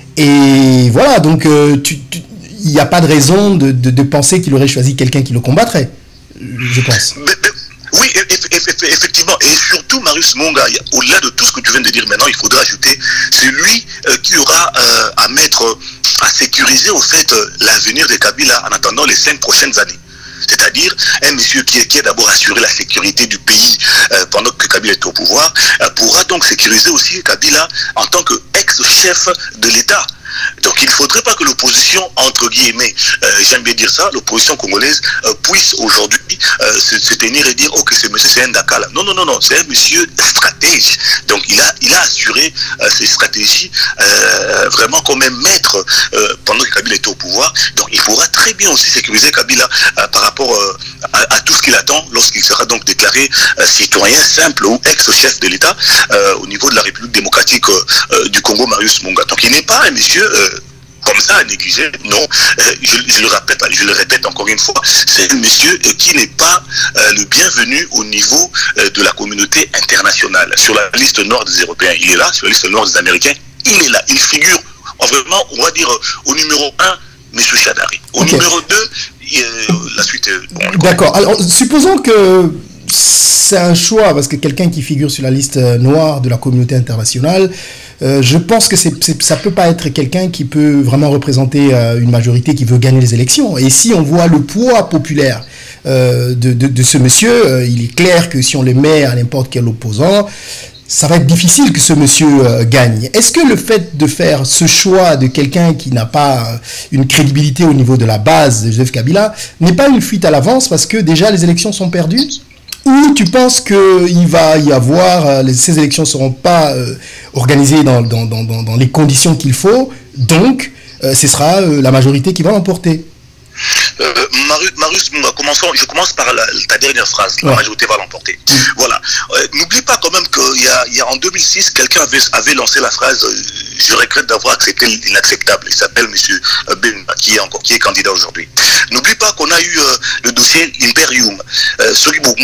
Et voilà, donc euh, tu, tu il n'y a pas de raison de, de, de penser qu'il aurait choisi quelqu'un qui le combattrait, je pense. Mais, mais, oui, effectivement, et surtout Marius Munga, au-delà de tout ce que tu viens de dire maintenant, il faudra ajouter, c'est lui euh, qui aura euh, à mettre, à sécuriser au fait euh, l'avenir de Kabila en attendant les cinq prochaines années. C'est-à-dire un monsieur qui, qui a d'abord assuré la sécurité du pays euh, pendant que Kabila est au pouvoir, euh, pourra donc sécuriser aussi Kabila en tant qu'ex-chef de l'État. Donc il ne faudrait pas que l'opposition, entre guillemets, euh, j'aime bien dire ça, l'opposition congolaise euh, puisse aujourd'hui euh, se, se tenir et dire ok, ce monsieur c'est un Dakala. Non, non, non, non, c'est un monsieur stratège. Donc il a, il a assuré euh, ses stratégies euh, vraiment comme un maître euh, pendant que Kabila était au pouvoir. Donc il pourra très bien aussi sécuriser Kabila euh, par rapport euh, à, à tout ce qu'il attend lorsqu'il sera donc déclaré euh, citoyen simple ou ex-chef de l'État euh, au niveau de la République démocratique euh, du Congo, Marius Munga. Donc il n'est pas un monsieur Euh, comme ça à négliger, non, euh, je, je le répète, je le répète encore une fois, c'est un monsieur euh, qui n'est pas euh, le bienvenu au niveau euh, de la communauté internationale. Sur la liste noire des Européens, il est là, sur la liste noire des Américains, il est là, il figure vraiment, on va dire, au numéro un, M. Shadari. Au okay. numéro deux, euh, la suite... Bon, d'accord, alors supposons que c'est un choix, parce que quelqu'un qui figure sur la liste noire de la communauté internationale, Euh, je pense que c'est, c'est, ça ne peut pas être quelqu'un qui peut vraiment représenter euh, une majorité qui veut gagner les élections. Et si on voit le poids populaire euh, de, de, de ce monsieur, euh, il est clair que si on le met à n'importe quel opposant, ça va être difficile que ce monsieur euh, gagne. Est-ce que le fait de faire ce choix de quelqu'un qui n'a pas euh, une crédibilité au niveau de la base de Joseph Kabila n'est pas une fuite à l'avance parce que déjà les élections sont perdues ? Ou tu penses qu'il va y avoir, euh, les, ces élections ne seront pas euh, organisées dans, dans, dans, dans les conditions qu'il faut, donc euh, ce sera euh, la majorité qui va l'emporter. Euh, Marius, Marius, commençons, je commence par la, ta dernière phrase, la ouais. majorité va l'emporter. Mmh. Voilà. Euh, n'oublie pas quand même qu'il y a, il y a en deux mille six, quelqu'un avait, avait lancé la phrase euh, je regrette d'avoir accepté l'inacceptable. Il s'appelle M. Bemba, qui est encore qui est candidat aujourd'hui. N'oublie pas qu'on a eu euh, le dossier Imperium. Celui qui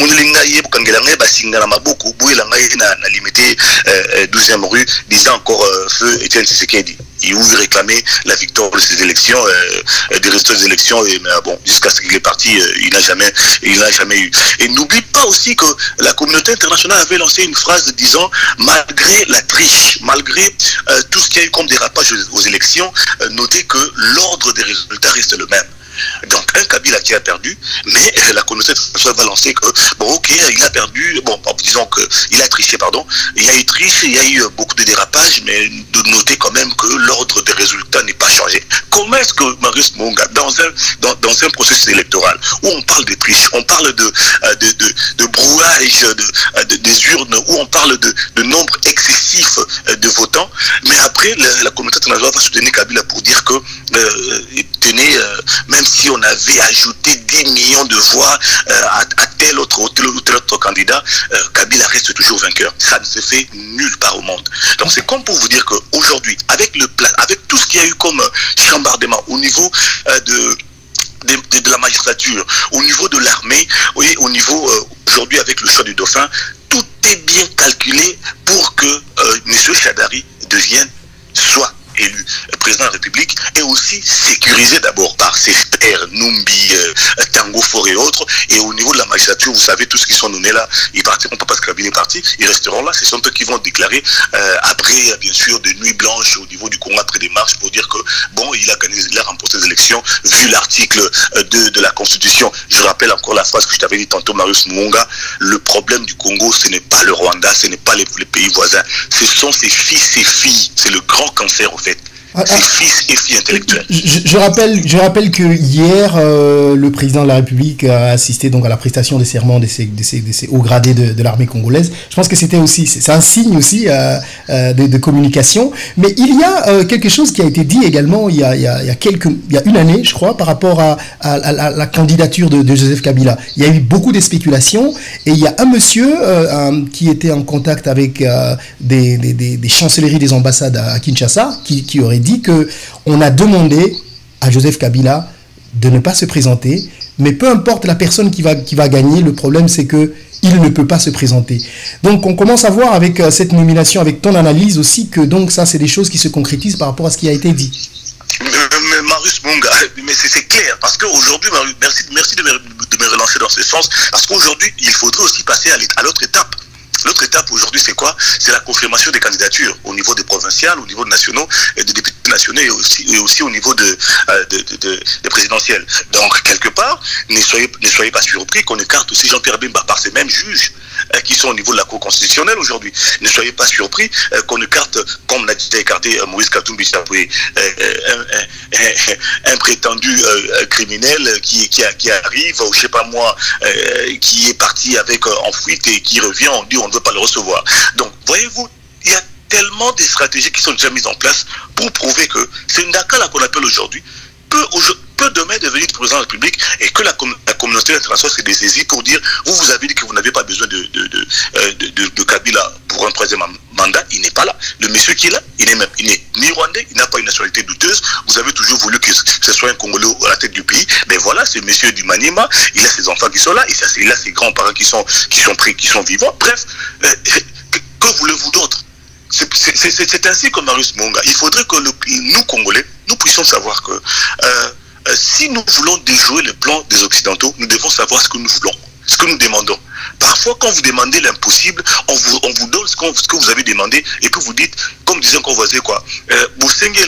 a limité douzième rue, disant encore euh, feu Etienne Tshisekedi. Il voulait réclamer la victoire de ces élections, euh, des résultats des élections, et mais, bon, jusqu'à ce qu'il est parti, euh, il n'a jamais, il n'a jamais eu. Et n'oublie pas aussi que la communauté internationale avait lancé une phrase disant, malgré la triche, malgré euh, tout ce qu'il y a eu comme dérapage aux, aux élections, euh, notez que l'ordre des résultats reste le même. Donc un Kabila qui a perdu, mais euh, la communauté internationale va lancer que, bon ok, il a perdu, bon, disons qu'il a triché, pardon, il y a eu triche, il y a eu beaucoup de dérapages, mais de noter quand même que l'ordre des résultats n'est pas changé. Comment est-ce que Marius Munga, dans un, dans, dans un processus électoral, où on parle de triche, on parle de, de, de, de brouillage de, de, des urnes, où on parle de, de nombre excessif de votants, mais après la, la communauté internationale va soutenir Kabila pour dire que, euh, tenez, euh, même si on avait ajouté dix millions de voix euh, à, à tel autre ou tel, tel autre candidat, euh, Kabila reste toujours vainqueur. Ça ne se fait nulle part au monde. Donc c'est comme pour vous dire qu'aujourd'hui, avec le plan, avec tout ce qu'il y a eu comme chambardement au niveau euh, de, de, de, de la magistrature, au niveau de l'armée, oui, au niveau euh, aujourd'hui avec le choix du dauphin, tout est bien calculé pour que euh, M. Shadari devienne soit élu président de la République et aussi sécurisé d'abord par ses frères Numbi, euh, Tango Fort et autres, et au niveau de la magistrature, vous savez, tous ceux qui sont nommés là, ils partiront pas parce que Kabila est parti, ils resteront là, ce sont eux qui vont déclarer euh, après, bien sûr, de nuit blanche au niveau du Congo après des marches pour dire que, bon, il a gagné, il a remporté les élections, vu l'article deux de la Constitution. Je rappelle encore la phrase que je t'avais dit tantôt, Marius Munga, le problème du Congo, ce n'est pas le Rwanda, ce n'est pas les, les pays voisins, ce sont ses fils et filles, c'est le grand cancer en fait. Ah, ses fils et filles intellectuels. Je, je rappelle, je rappelle que hier, euh, le président de la République a assisté donc à la prestation des serments de ces, de ces, de ces hauts gradés de, de l'armée congolaise. Je pense que c'était aussi, c'est un signe aussi, euh, euh, de, de communication. Mais il y a euh, quelque chose qui a été dit également il y a, il y a, il y a quelques, il y a une année, je crois, par rapport à, à, à, à la candidature de, de Joseph Kabila. Il y a eu beaucoup de spéculations et il y a un monsieur euh, euh, qui était en contact avec euh, des, des, des, des chancelleries des ambassades à Kinshasa qui, qui aurait dit que on a demandé à Joseph Kabila de ne pas se présenter, mais peu importe la personne qui va, qui va gagner, le problème c'est que il ne peut pas se présenter. Donc on commence à voir avec euh, cette nomination, avec ton analyse aussi, que donc ça c'est des choses qui se concrétisent par rapport à ce qui a été dit. Mais Marius Mbonga, mais c'est clair, parce qu'aujourd'hui, merci, merci de, me, de me relancer dans ce sens, parce qu'aujourd'hui, il faudrait aussi passer à l'autre étape. L'autre étape aujourd'hui, c'est quoi? C'est la confirmation des candidatures au niveau des provinciales, au niveau des nationaux, et des députés nationaux et aussi, et aussi au niveau de, euh, de, de, de, de présidentielles. Donc, quelque part, ne soyez, ne soyez pas surpris qu'on écarte aussi Jean-Pierre Bemba par ces mêmes juges euh, qui sont au niveau de la Cour constitutionnelle aujourd'hui. Ne soyez pas surpris euh, qu'on écarte, comme l'a déjà écarté euh, Maurice Katumbi Chapoué, euh, un, un, un, un prétendu euh, criminel qui, qui, qui arrive, ou je sais pas moi, euh, qui est parti avec euh, en fuite et qui revient, on dit on ne veut pas le recevoir. Donc, voyez-vous, il y a tellement de stratégies qui sont déjà mises en place pour prouver que c'est Ndaka là qu'on appelle aujourd'hui peut, peut demain devenir président de la République et que la, com la communauté internationale s'est dessaisie pour dire vous vous avez dit que vous n'avez pas besoin de, de, de, de, de, de Kabila pour un troisième mandat. Il n'est pas là. Le monsieur qui est là, il n'est même il n'est ni rwandais, il n'a pas une nationalité douteuse. Vous avez toujours voulu que ce soit un Congolais à la tête du pays. Mais voilà, ce monsieur du Maniema, il a ses enfants qui sont là, et ça, il a ses grands-parents qui sont, qui sont pris, qui sont vivants. Bref, euh, que, que voulez-vous d'autre? C'est ainsi que Marius Mbonga. Il faudrait que le, nous, Congolais, nous puissions savoir que euh, euh, si nous voulons déjouer le plan des Occidentaux, nous devons savoir ce que nous voulons, ce que nous demandons. Parfois, quand vous demandez l'impossible, on vous, on vous donne ce, qu ce que vous avez demandé, et puis vous dites, comme disait encore voisin, quoi, les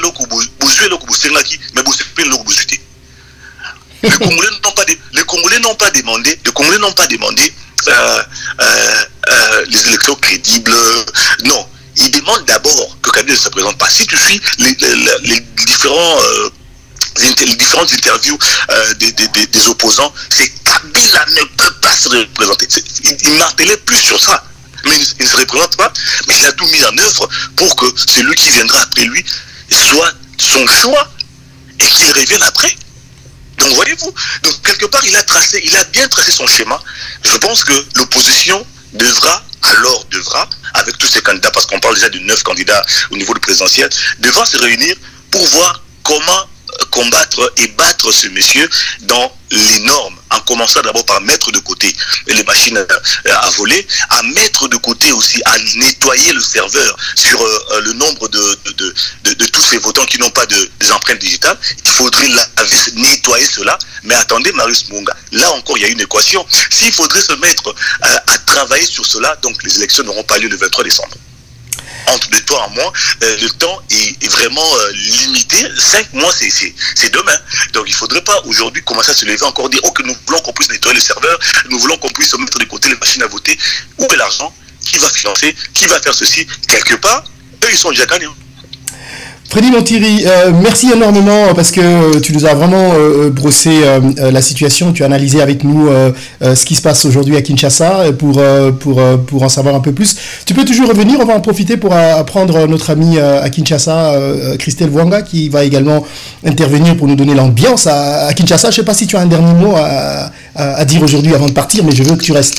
Congolais n'ont pas, les Congolais n'ont pas demandé, les Congolais n'ont pas demandé euh, euh, euh, les élections crédibles. Non, ils demandent d'abord que Kabila ne se présente pas. Si tu suis les, les, les différents euh, les différentes interviews euh, des, des, des opposants, c'est Kabila ne peut pas se représenter. Il, il martelait plus sur ça. Mais il, il ne se représente pas, mais il a tout mis en œuvre pour que celui qui viendra après lui soit son choix et qu'il revienne après. Donc voyez-vous, donc quelque part il a tracé, il a bien tracé son schéma. Je pense que l'opposition devra, alors devra, avec tous ces candidats, parce qu'on parle déjà de neuf candidats au niveau du présidentiel, devra se réunir pour voir comment combattre et battre ce monsieur dans les normes, en commençant d'abord par mettre de côté les machines à voler, à mettre de côté aussi, à nettoyer le serveur sur euh, le nombre de, de, de, de, de tous ces votants qui n'ont pas de, des empreintes digitales. Il faudrait laver, nettoyer cela. Mais attendez, Marius Mbonga, là encore il y a une équation. S'il faudrait se mettre euh, à travailler sur cela, donc les élections n'auront pas lieu le vingt-trois décembre. Entre de toi et moi, euh, le temps est, est vraiment euh, limité. Cinq mois, c'est demain. Donc il ne faudrait pas aujourd'hui commencer à se lever encore, dire oh, que nous voulons qu'on puisse nettoyer le serveur, nous voulons qu'on puisse mettre de côté les machines à voter. Où est l'argent? Qui va financer? Qui va faire ceci? Quelque part, eux, ils sont déjà gagnants. Freddy Montiri, euh, merci énormément parce que tu nous as vraiment euh, brossé euh, la situation, tu as analysé avec nous euh, euh, ce qui se passe aujourd'hui à Kinshasa pour, euh, pour, euh, pour en savoir un peu plus. Tu peux toujours revenir, on va en profiter pour apprendre notre ami euh, à Kinshasa, euh, Christelle Vwanga, qui va également intervenir pour nous donner l'ambiance à, à Kinshasa. Je ne sais pas si tu as un dernier mot à, à, à dire aujourd'hui avant de partir, mais je veux que tu restes.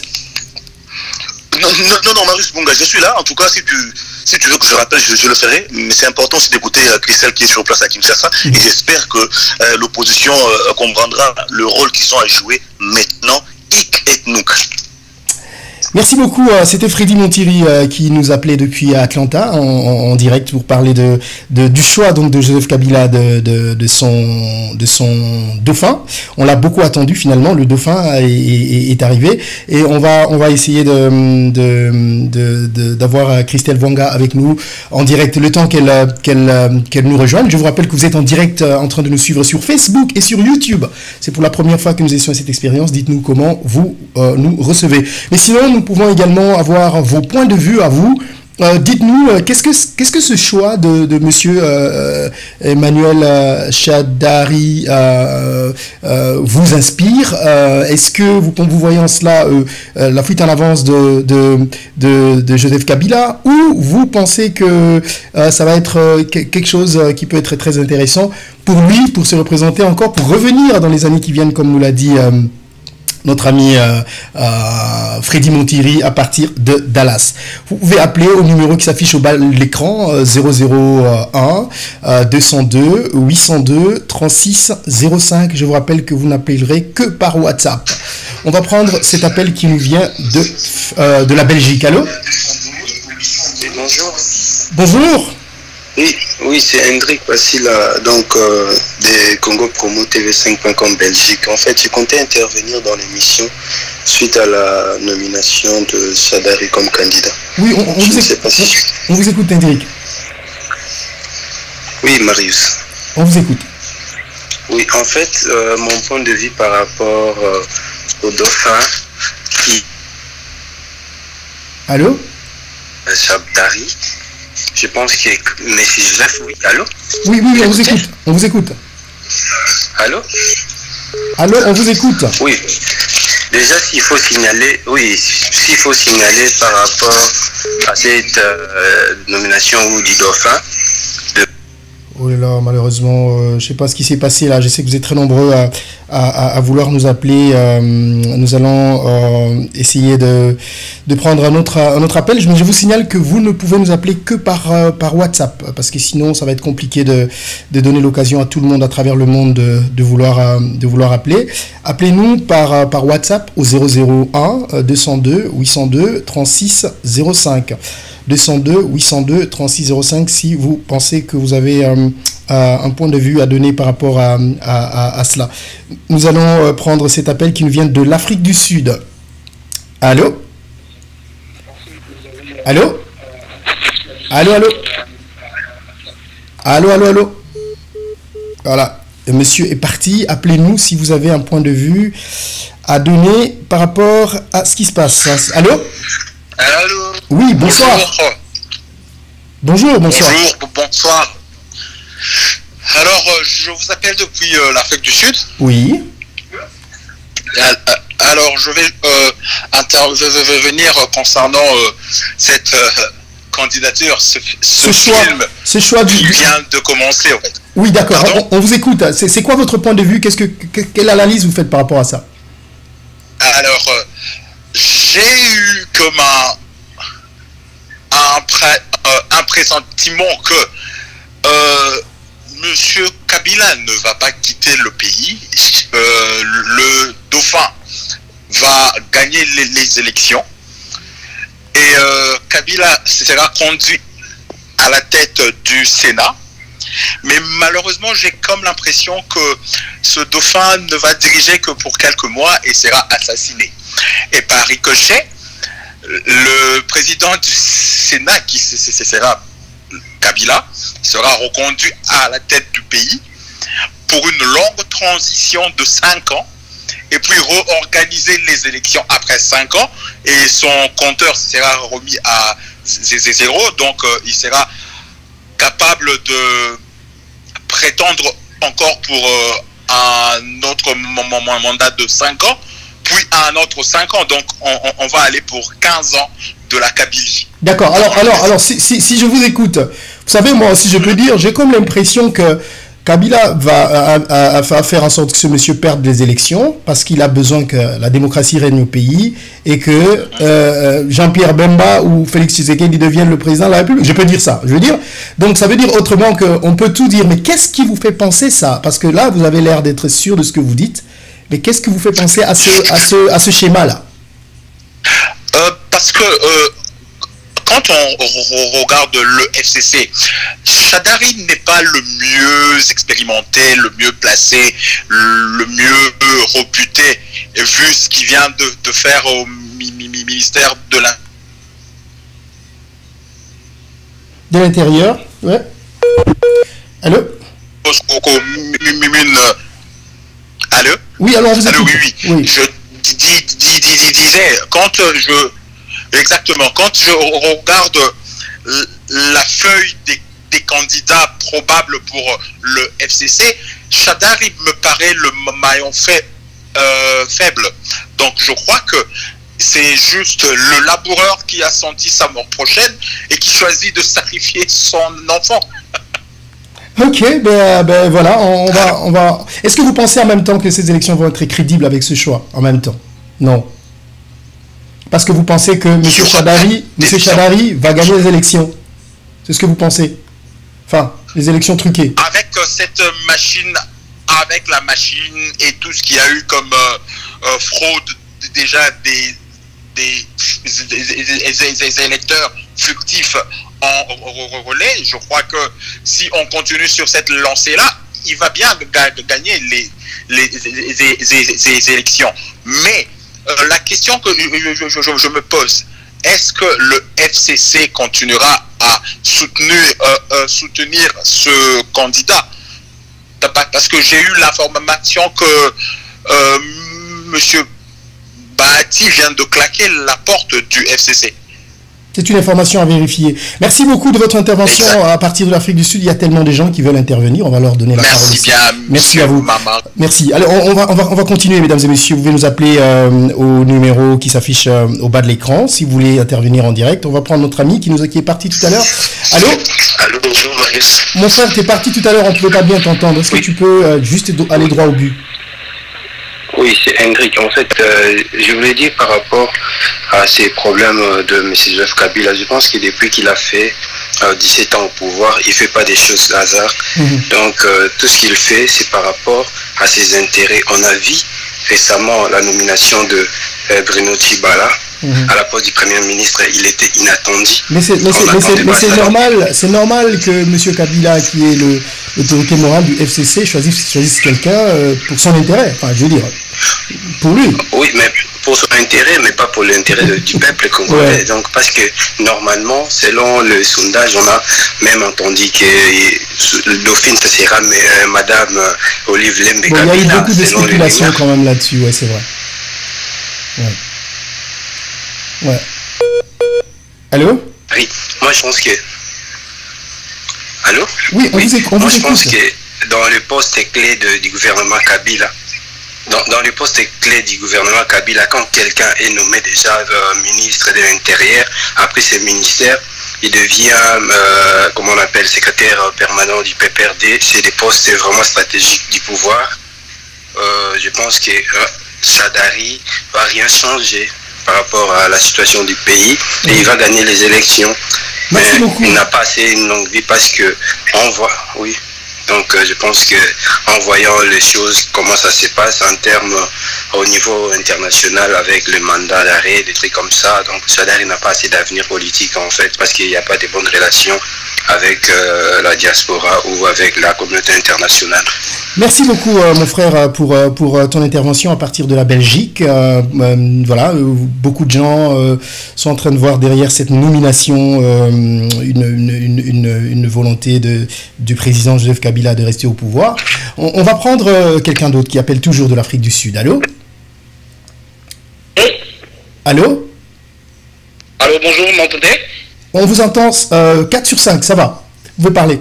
Non, non, non, Marius Mbonga, je suis là. En tout cas, si tu, si tu veux que je rappelle, je, je le ferai. Mais c'est important aussi d'écouter euh, Christelle qui est sur place à Kinshasa. Mmh. Et j'espère que euh, l'opposition euh, comprendra le rôle qu'ils ont à jouer maintenant. Hic et Nouk. Merci beaucoup. C'était Freddy Montiri qui nous appelait depuis Atlanta en, en direct pour parler de, de du choix donc de Joseph Kabila de, de, de son de son dauphin. On l'a beaucoup attendu finalement. Le dauphin est, est, est arrivé et on va on va essayer de de, de, de d'avoir Christelle Vwanga avec nous en direct le temps qu'elle qu'elle qu'elle nous rejoigne. Je vous rappelle que vous êtes en direct en train de nous suivre sur Facebook et sur YouTube. C'est pour la première fois que nous essayons cette expérience. Dites-nous comment vous euh, nous recevez. Mais sinon nous pouvons également avoir vos points de vue à vous Euh, Dites-nous, euh, qu'est-ce que qu'est-ce que ce choix de, de Monsieur euh, Emmanuel euh, Shadary euh, euh, vous inspire? euh, Est-ce que vous, vous voyez en cela euh, euh, la fuite en avance de, de, de, de Joseph Kabila, ou vous pensez que euh, ça va être euh, quelque chose qui peut être très intéressant pour lui, pour se représenter encore, pour revenir dans les années qui viennent, comme nous l'a dit euh, notre ami euh, euh, Freddy Montiri à partir de Dallas. Vous pouvez appeler au numéro qui s'affiche au bas de l'écran, euh, zéro zéro un euh, deux cent deux huit cent deux trente-six zéro cinq. Je vous rappelle que vous n'appellerez que par WhatsApp. On va prendre cet appel qui nous vient de, euh, de la Belgique. Allô? Bonjour. Bonjour. Oui, oui, c'est Hendrik Passila, donc euh, des Congo Promo T V cinq point com Belgique. En fait, je comptais intervenir dans l'émission suite à la nomination de Shadary comme candidat. Oui, on, on, je vous, ne sais écoute, pas si... on vous écoute, Hendrik. Oui, Marius. On vous écoute. Oui, en fait, euh, mon point de vue par rapport euh, au dauphin qui... Allô? Shadary. Je pense qu'il est... Mais si je lève, oui, allô? Oui, oui, oui, on vous écoute. On vous écoute. Allô? Allô, on vous écoute. Oui. Déjà, s'il faut signaler, oui, s'il faut signaler par rapport à cette euh, nomination du dauphin. De... Oh là là, malheureusement, euh, je ne sais pas ce qui s'est passé là. Je sais que vous êtes très nombreux à, à, à vouloir nous appeler. Euh, nous allons euh, essayer de, de prendre un autre, un autre appel. Mais je vous signale que vous ne pouvez nous appeler que par, euh, par WhatsApp, parce que sinon, ça va être compliqué de, de donner l'occasion à tout le monde à travers le monde de, de, vouloir, euh, de vouloir appeler. Appelez-nous par, euh, par WhatsApp au zéro zéro un deux cent deux huit cent deux trente-six zéro cinq. deux cent deux huit cent deux trente-six zéro cinq si vous pensez que vous avez euh, euh, un point de vue à donner par rapport à, à, à, à cela. Nous allons euh, prendre cet appel qui nous vient de l'Afrique du Sud. Allô? Allô? Allô, allô? Allô, allô, allô? Voilà. Le monsieur est parti. Appelez-nous si vous avez un point de vue à donner par rapport à ce qui se passe. Allô? Allô? Oui, bonsoir. Bonjour, bonsoir. Bonjour, bonsoir. Alors, euh, je vous appelle depuis euh, l'Afrique du Sud. Oui. Alors, je vais euh, intervenir concernant euh, cette euh, candidature, ce, ce, ce choix, film ce choix du... qui vient de commencer, en fait. Oui, d'accord. On, on vous écoute. C'est quoi votre point de vue? Qu'est-ce que, que quelle analyse vous faites par rapport à ça? Alors, euh, j'ai eu comme un un, pré, euh, un pressentiment que euh, Monsieur Kabila ne va pas quitter le pays. Euh, le dauphin va gagner les, les élections et euh, Kabila sera conduit à la tête du Sénat. Mais malheureusement, j'ai comme l'impression que ce dauphin ne va diriger que pour quelques mois et sera assassiné. Et par ricochet, le président du Sénat, qui sera Kabila, sera reconduit à la tête du pays pour une longue transition de cinq ans et puis réorganiser les élections après cinq ans et son compteur sera remis à zéro, donc euh, il sera capable de prétendre encore pour euh, un autre mandat de cinq ans, puis un autre cinq ans, donc on, on va aller pour quinze ans de la Kabylie. D'accord, alors, alors, alors si, si, si je vous écoute, vous savez, moi aussi je peux dire, j'ai comme l'impression que Kabila va à, à, à faire en sorte que ce monsieur perde les élections parce qu'il a besoin que la démocratie règne au pays et que euh, Jean-Pierre Bemba ou Félix Tshisekedi deviennent le président de la République. Je peux dire ça, je veux dire. Donc ça veut dire autrement qu'on peut tout dire. Mais qu'est-ce qui vous fait penser ça? Parce que là, vous avez l'air d'être sûr de ce que vous dites. Mais qu'est-ce qui vous fait penser à ce, à ce, à ce schéma-là? euh, Parce que euh, quand on regarde le F C C, Shadary n'est pas le mieux expérimenté, le mieux placé, le mieux réputé, vu ce qu'il vient de, de faire au ministère de l'Intérieur. De l'Intérieur, ouais. Allô? Allô? Oui, alors vous Allô, écoute. oui, oui, oui. Je dis, dis, dis, dis, disais, quand je... Exactement, quand je regarde la feuille des, des candidats probables pour le F C C, Shadari me paraît le maillon fait, euh, faible. Donc je crois que c'est juste le laboureur qui a senti sa mort prochaine et qui choisit de sacrifier son enfant. Ok, ben, ben voilà, on, on va, on va. Est-ce que vous pensez en même temps que ces élections vont être crédibles avec ce choix en même temps? Non. Parce que vous pensez que M. Shadari, M. Shadari va gagner les élections. C'est ce que vous pensez? Enfin, les élections truquées. Avec euh, cette machine, avec la machine et tout ce qu'il y a eu comme euh, euh, fraude, déjà des, des, des, des, des électeurs fictifs en relais, je crois que si on continue sur cette lancée-là, il va bien gagner les, les, les, les, les élections. Mais euh, la question que je, je, je, je me pose, est-ce que le F C C continuera à soutenir, euh, euh, soutenir ce candidat? Parce que j'ai eu l'information que euh, M. Bahati vient de claquer la porte du F C C. C'est une information à vérifier. Merci beaucoup de votre intervention. Exact. À partir de l'Afrique du Sud, il y a tellement de gens qui veulent intervenir. On va leur donner la Merci parole. Merci bien. Merci à vous. Maman. Merci. Alors, on, on, va, on, va, on va continuer, mesdames et messieurs. Vous pouvez nous appeler euh, au numéro qui s'affiche euh, au bas de l'écran si vous voulez intervenir en direct. On va prendre notre ami qui, nous, qui est parti tout à l'heure. Allô? Allô, bonjour Marius. Mon frère, tu es parti tout à l'heure, on ne pouvait pas bien t'entendre. Est-ce oui. que tu peux euh, juste aller droit au but? Oui, c'est Hendrik. En fait, euh, je voulais dire par rapport à ces problèmes de M. Joseph Kabila, je pense que depuis qu'il a fait euh, dix-sept ans au pouvoir, il ne fait pas des choses de hasard. Mm-hmm. Donc, euh, tout ce qu'il fait, c'est par rapport à ses intérêts. On a vu récemment la nomination de euh, Bruno Tshibala mm-hmm. à la poste du Premier ministre. Il était inattendu. Mais c'est normal, c'est normal que M. Kabila, qui est l'autorité morale du F C C, choisisse, choisisse quelqu'un euh, pour son intérêt. Enfin, je veux dire, pour lui. Oui, mais pour son intérêt, mais pas pour l'intérêt du peuple congolais. Ouais. Donc, parce que normalement, selon le sondage, on a même entendu que le dauphin, ça sera euh, Madame Olive Lembe bon, Kabila. Il y a eu beaucoup de spéculations quand même là-dessus, ouais, c'est vrai. Ouais. Ouais. Allô? Oui, moi je pense que... Allô? Oui, on oui. vous, on moi vous je pense que dans le poste clé de, du gouvernement Kabila, dans, dans le poste clé du gouvernement Kabila, quand quelqu'un est nommé déjà euh, ministre de l'Intérieur, après ce ministère, il devient, euh, comment on appelle, secrétaire permanent du P P R D. C'est des postes vraiment stratégiques du pouvoir. Euh, je pense que euh, Shadari ne va rien changer par rapport à la situation du pays et il va gagner les élections. Merci mais beaucoup. Il n'a pas assez une longue vie parce que on voit, oui. Donc euh, je pense que en voyant les choses, comment ça se passe en termes euh, au niveau international avec le mandat d'arrêt, des trucs comme ça, donc Shadari n'a pas assez d'avenir politique en fait parce qu'il n'y a pas de bonnes relations avec euh, la diaspora ou avec la communauté internationale. Merci beaucoup euh, mon frère pour, pour ton intervention à partir de la Belgique. Euh, euh, voilà, euh, beaucoup de gens euh, sont en train de voir derrière cette nomination euh, une, une, une, une volonté de, du président Joseph Kabila de rester au pouvoir. On, on va prendre euh, quelqu'un d'autre qui appelle toujours de l'Afrique du Sud. Allô? Allô? Allô, bonjour, vous m'entendez? On vous entend, euh, quatre sur cinq, ça va. Vous pouvez parler.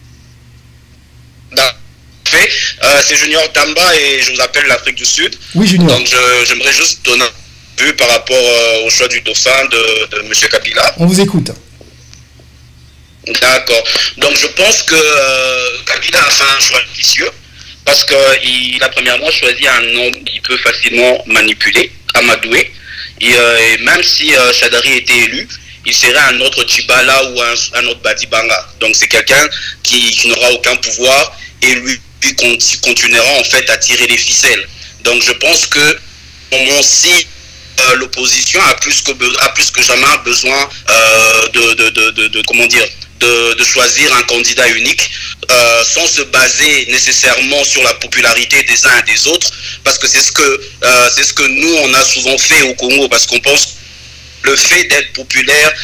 Euh, c'est Junior Tamba et je vous appelle l'Afrique du Sud. Oui, Junior. Donc, j'aimerais juste donner un vue par rapport euh, au choix du dauphin de, de M. Kabila. On vous écoute. D'accord. Donc, je pense que euh, Kabila a fait un choix vicieux parce qu'il a premièrement choisi un nom qui peut facilement manipuler, Amadoué. Et, euh, et même si euh, Shadari était élu, il serait un autre Tshibala ou un, un autre Badibanga. Donc, c'est quelqu'un qui, qui n'aura aucun pouvoir et lui puis continuera en fait à tirer les ficelles. Donc je pense que au moment-ci, euh, l'opposition a plus que a plus que jamais besoin euh, de, de, de, de, de comment dire de, de choisir un candidat unique euh, sans se baser nécessairement sur la popularité des uns et des autres, parce que c'est ce que euh, c'est ce que nous on a souvent fait au Congo, parce qu'on pense que le fait d'être populaire,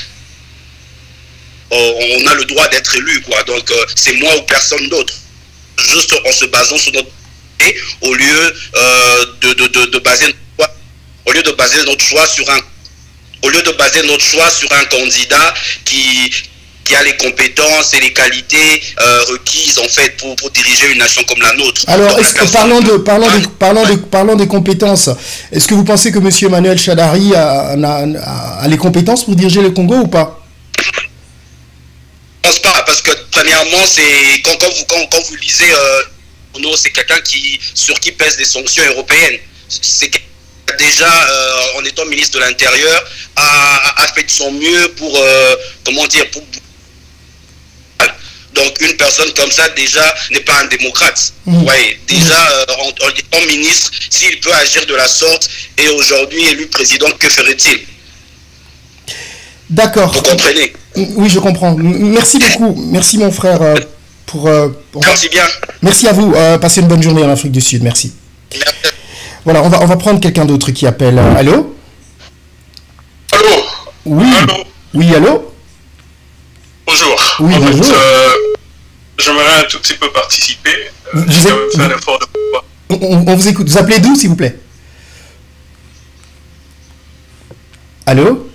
on a le droit d'être élu, quoi. Donc euh, c'est moi ou personne d'autre. Juste en se basant sur notre idée, au lieu euh, de, de, de, de baser notre, au lieu de baser notre choix sur un au lieu de baser notre choix sur un candidat qui qui a les compétences et les qualités euh, requises en fait pour, pour diriger une nation comme la nôtre. Alors, est-ce que, parlons, de, parlons, de, parlons, de, parlons des compétences, est-ce que vous pensez que M. Emmanuel Shadary a, a, a, a les compétences pour diriger le Congo ou pas? Je pense pas, parce que premièrement, c'est quand, quand, vous, quand, quand vous lisez, euh, c'est quelqu'un qui, sur qui pèsent des sanctions européennes. C'est déjà, euh, en étant ministre de l'Intérieur, a, a fait de son mieux pour, euh, comment dire, pour... Donc une personne comme ça, déjà, n'est pas un démocrate. Mmh. Ouais, déjà, euh, en, en étant ministre, s'il peut agir de la sorte, et aujourd'hui élu président, que ferait-il? D'accord. Vous comprenez? Oui, je comprends. Merci beaucoup. Merci, mon frère, euh, pour... Euh, pour... Merci bien. Merci à vous. Euh, passez une bonne journée en Afrique du Sud. Merci. Merci. Voilà, on va, on va prendre quelqu'un d'autre qui appelle. Euh, allô? Allô? Oui. Allô? Oui, allô? Bonjour. Oui, en bonjour. fait, euh, j'aimerais un tout petit peu participer. Euh, vous je êtes... faire l'effort de... on, on vous écoute. Vous appelez d'où, s'il vous plaît? Allô?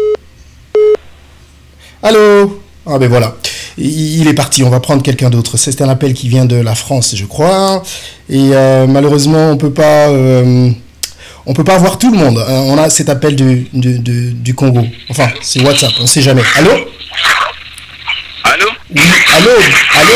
Allô? Ah ben voilà. Il est parti, on va prendre quelqu'un d'autre. C'est un appel qui vient de la France, je crois. Et euh, malheureusement, on peut pas, euh, on peut pas avoir tout le monde. On a cet appel du, du, du, du Congo. Enfin, c'est WhatsApp, on sait jamais. Allô? Allô? Oui, allô? Allô?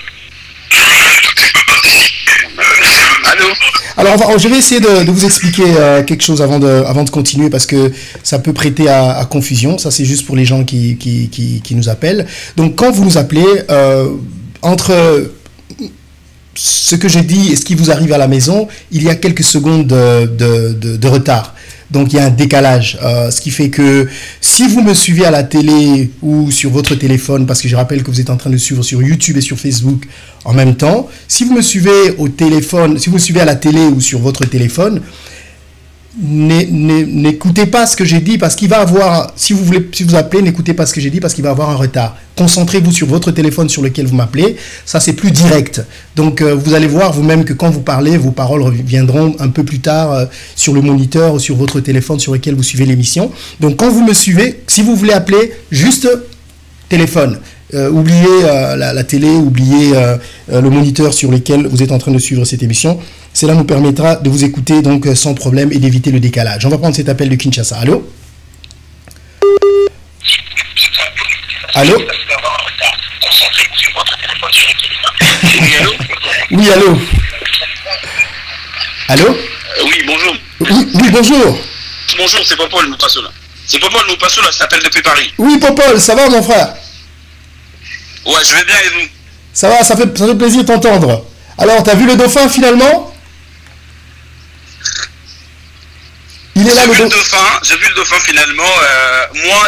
Allô? Alors, on va, je vais essayer de, de vous expliquer euh, quelque chose avant de, avant de continuer parce que ça peut prêter à, à confusion. Ça, c'est juste pour les gens qui, qui, qui, qui nous appellent. Donc, quand vous nous appelez, euh, entre ce que j'ai dit et ce qui vous arrive à la maison, il y a quelques secondes de, de, de, de retard. Donc, il y a un décalage, euh, ce qui fait que si vous me suivez à la télé ou sur votre téléphone, parce que je rappelle que vous êtes en train de suivre sur YouTube et sur Facebook en même temps, si vous me suivez au téléphone, si vous me suivez à la télé ou sur votre téléphone, n'écoutez pas ce que j'ai dit parce qu'il va avoir, si vous voulez, si vous appelez, n'écoutez pas ce que j'ai dit parce qu'il va avoir un retard. Concentrez-vous sur votre téléphone sur lequel vous m'appelez, ça c'est plus direct. Donc euh, vous allez voir vous-même que quand vous parlez, vos paroles reviendront un peu plus tard euh, sur le moniteur ou sur votre téléphone sur lequel vous suivez l'émission. Donc quand vous me suivez, si vous voulez appeler, juste téléphone. Euh, oubliez euh, la, la télé, oubliez euh, euh, le moniteur sur lequel vous êtes en train de suivre cette émission. Cela nous permettra de vous écouter donc euh, sans problème et d'éviter le décalage. On va prendre cet appel de Kinshasa. Allô? Allô? Oui, allô? Oui, allô? Allô? Euh, oui, bonjour. Oui, oui, bonjour. Bonjour, c'est Popol Moupasso là. C'est Popol Moupasso là, je t'appelle depuis Paris. Oui, Popol, ça va mon frère? Ouais, je vais bien et vous? Ça va, ça fait, ça fait plaisir de t'entendre. Alors, t'as vu le dauphin finalement? Il est là le, vu do... le dauphin. J'ai vu le dauphin finalement. Euh, moi,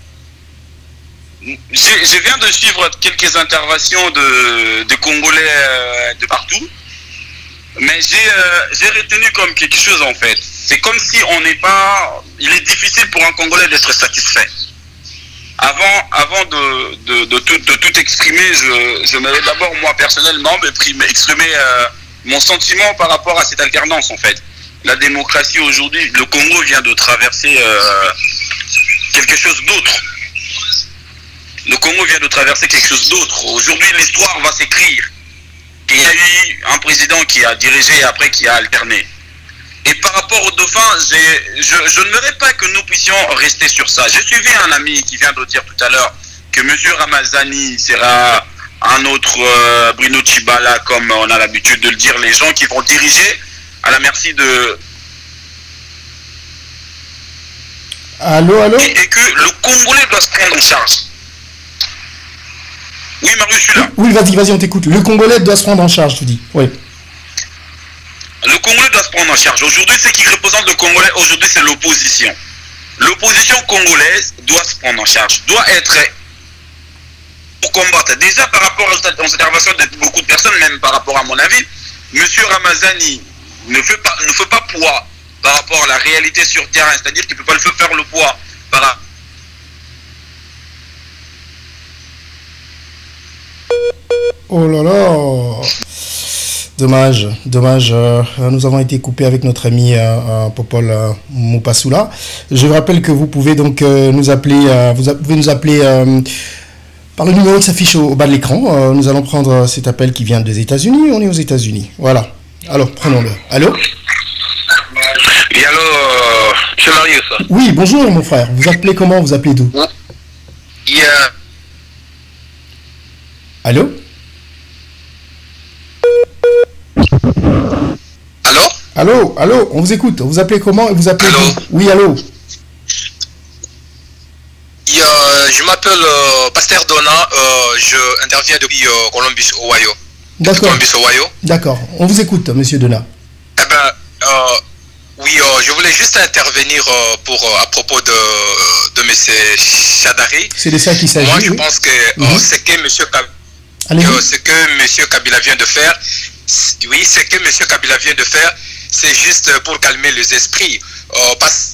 je viens de suivre quelques interventions de, de Congolais euh, de partout. Mais j'ai euh, retenu comme quelque chose en fait. C'est comme si on n'est pas... Il est difficile pour un Congolais d'être satisfait. Avant, avant de, de, de, tout, de tout exprimer, je, je m'avais d'abord, moi, personnellement, exprimer euh, mon sentiment par rapport à cette alternance, en fait. La démocratie, aujourd'hui, le Congo vient de traverser euh, quelque chose d'autre. Le Congo vient de traverser quelque chose d'autre. Aujourd'hui, l'histoire va s'écrire. Il y a eu un président qui a dirigé et après qui a alterné. Et par rapport au dauphin, je, je n'aimerais pas que nous puissions rester sur ça. J'ai suivi un ami qui vient de dire tout à l'heure que M. Ramazani sera un autre euh, Bruno Tshibala, comme on a l'habitude de le dire, les gens qui vont diriger à la merci de... Allô, allô? Et, et que le Congolais doit se prendre en charge. Oui, Marius, je suis là. Oui, vas-y, vas-y, on t'écoute. Le Congolais doit se prendre en charge, tu dis. Oui. Le Congolais doit se prendre en charge. Aujourd'hui, ce qui représente le Congolais, aujourd'hui, c'est l'opposition. L'opposition congolaise doit se prendre en charge, doit être pour combattre. Déjà, par rapport aux interventions de beaucoup de personnes, même par rapport à mon avis, M. Ramazani ne fait pas, ne fait pas poids par rapport à la réalité sur terrain, c'est-à-dire qu'il ne peut pas le faire le poids par rapport. Oh là là! Dommage, dommage. Euh, nous avons été coupés avec notre ami euh, euh, Popol euh, Moupassou. Je vous rappelle que vous pouvez donc euh, nous appeler, euh, vous pouvez nous appeler euh, Par le numéro qui s'affiche au, au bas de l'écran, euh, nous allons prendre cet appel qui vient des États-Unis. On est aux États-Unis. Voilà. Alors, prenons-le. Allô? Oui, allô, euh, M. Marius. Oui, bonjour, mon frère. Vous appelez comment? Vous appelez d'où? Yeah. Allô? Allô? Allô? Allô? On vous écoute. Vous appelez comment et vous appelez Allô? d'où? Oui, allô? Euh, je m'appelle euh, Pasteur Donna, euh, je interviens depuis euh, Columbus, Ohio. D'accord. Columbus, Ohio. D'accord. On vous écoute, monsieur Donna. Eh ben, euh, oui, euh, je voulais juste intervenir euh, pour, euh, à propos de, de M. Chadari. C'est de ça qu'il s'agit. Moi, je oui. pense que euh, Mhm. ce que M. Kab... Allez-y. euh, ce que M. Kabila vient de faire, c- oui, ce que M. Kabila vient de faire, c'est juste pour calmer les esprits. Euh, parce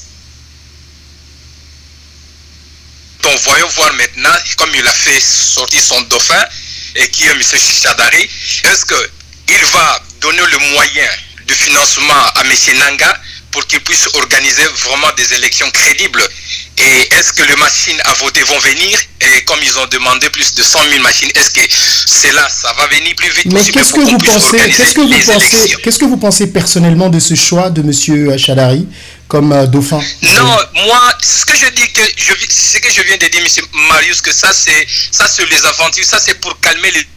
Donc, voyons voir maintenant, comme il a fait sortir son dauphin, et qui est M. Chadari, est-ce qu'il va donner le moyen de financement à M. Nanga pour qu'il puisse organiser vraiment des élections crédibles? Et est-ce que les machines à voter vont venir? Et comme ils ont demandé plus de cent mille machines, est-ce que c'est là, ça va venir plus vite? Mais possible qu'est-ce que pour qu'on vous puisse pensez, organiser qu'est-ce que vous les pensez, élections? qu'est-ce que vous pensez personnellement de ce choix de monsieur Chadari comme euh, dauphin? Non, moi, ce que je dis que je, ce que je viens de dire, M. Marius, que ça c'est ça c'est les aventures, ça c'est pour calmer les.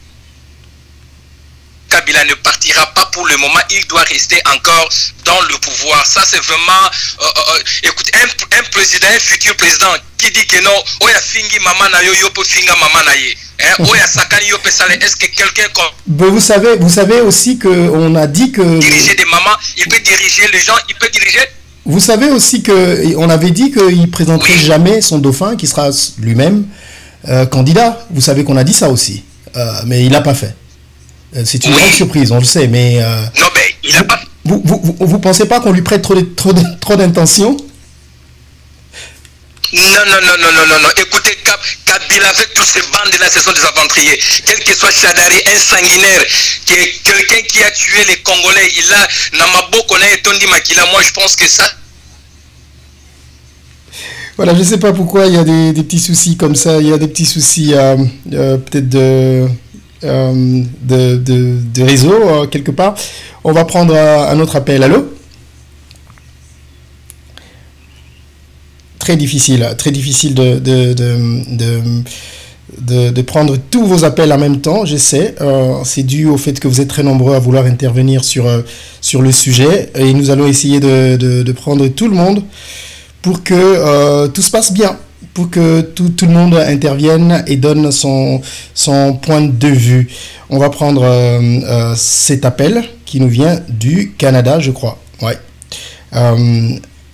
Kabila ne partira pas pour le moment, il doit rester encore dans le pouvoir. Ça c'est vraiment, euh, euh, écoute, un, un président, un futur président qui dit que non, oya fingi mama na yo yo peut finga mama na ye, hein, oya sakani yo peut sale. Est-ce que quelqu'un comme Ben, vous savez, vous savez aussi que on a dit que diriger des mamans, il peut diriger les gens, il peut diriger. vous savez aussi que on avait dit qu'il présenterait Oui. jamais son dauphin, qui sera lui-même euh, candidat. Vous savez qu'on a dit ça aussi, Euh, mais il l'a pas fait. Euh, C'est une Oui. grande surprise, on le sait, mais euh, Non, mais il n'a pas. vous, vous, vous, vous pensez pas qu'on lui prête trop, de- trop, de- trop d'intention? Non, non, non, non, non, non, non. Écoutez, Kab- Kabila avec tous ces bandes-là, ce sont des aventuriers. Quel que soit Chadari, un sanguinaire, qui est quelqu'un qui a tué les Congolais, il a Namaboko, et Tondi Makila. Moi, je pense que ça. Voilà, je ne sais pas pourquoi il y a des, des petits soucis comme ça. Il y a des petits soucis euh, euh, peut-être de, euh, de, de, de réseau euh, quelque part. On va prendre euh, un autre appel. Allô? Très difficile, très difficile de, de, de, de, de, de prendre tous vos appels en même temps, j'essaie. Euh, c'est dû au fait que vous êtes très nombreux à vouloir intervenir sur, euh, sur le sujet. Et nous allons essayer de, de, de prendre tout le monde pour que euh, tout se passe bien, pour que tout, tout le monde intervienne et donne son, son point de vue. On va prendre euh, euh, cet appel qui nous vient du Canada, je crois. Ouais. Euh,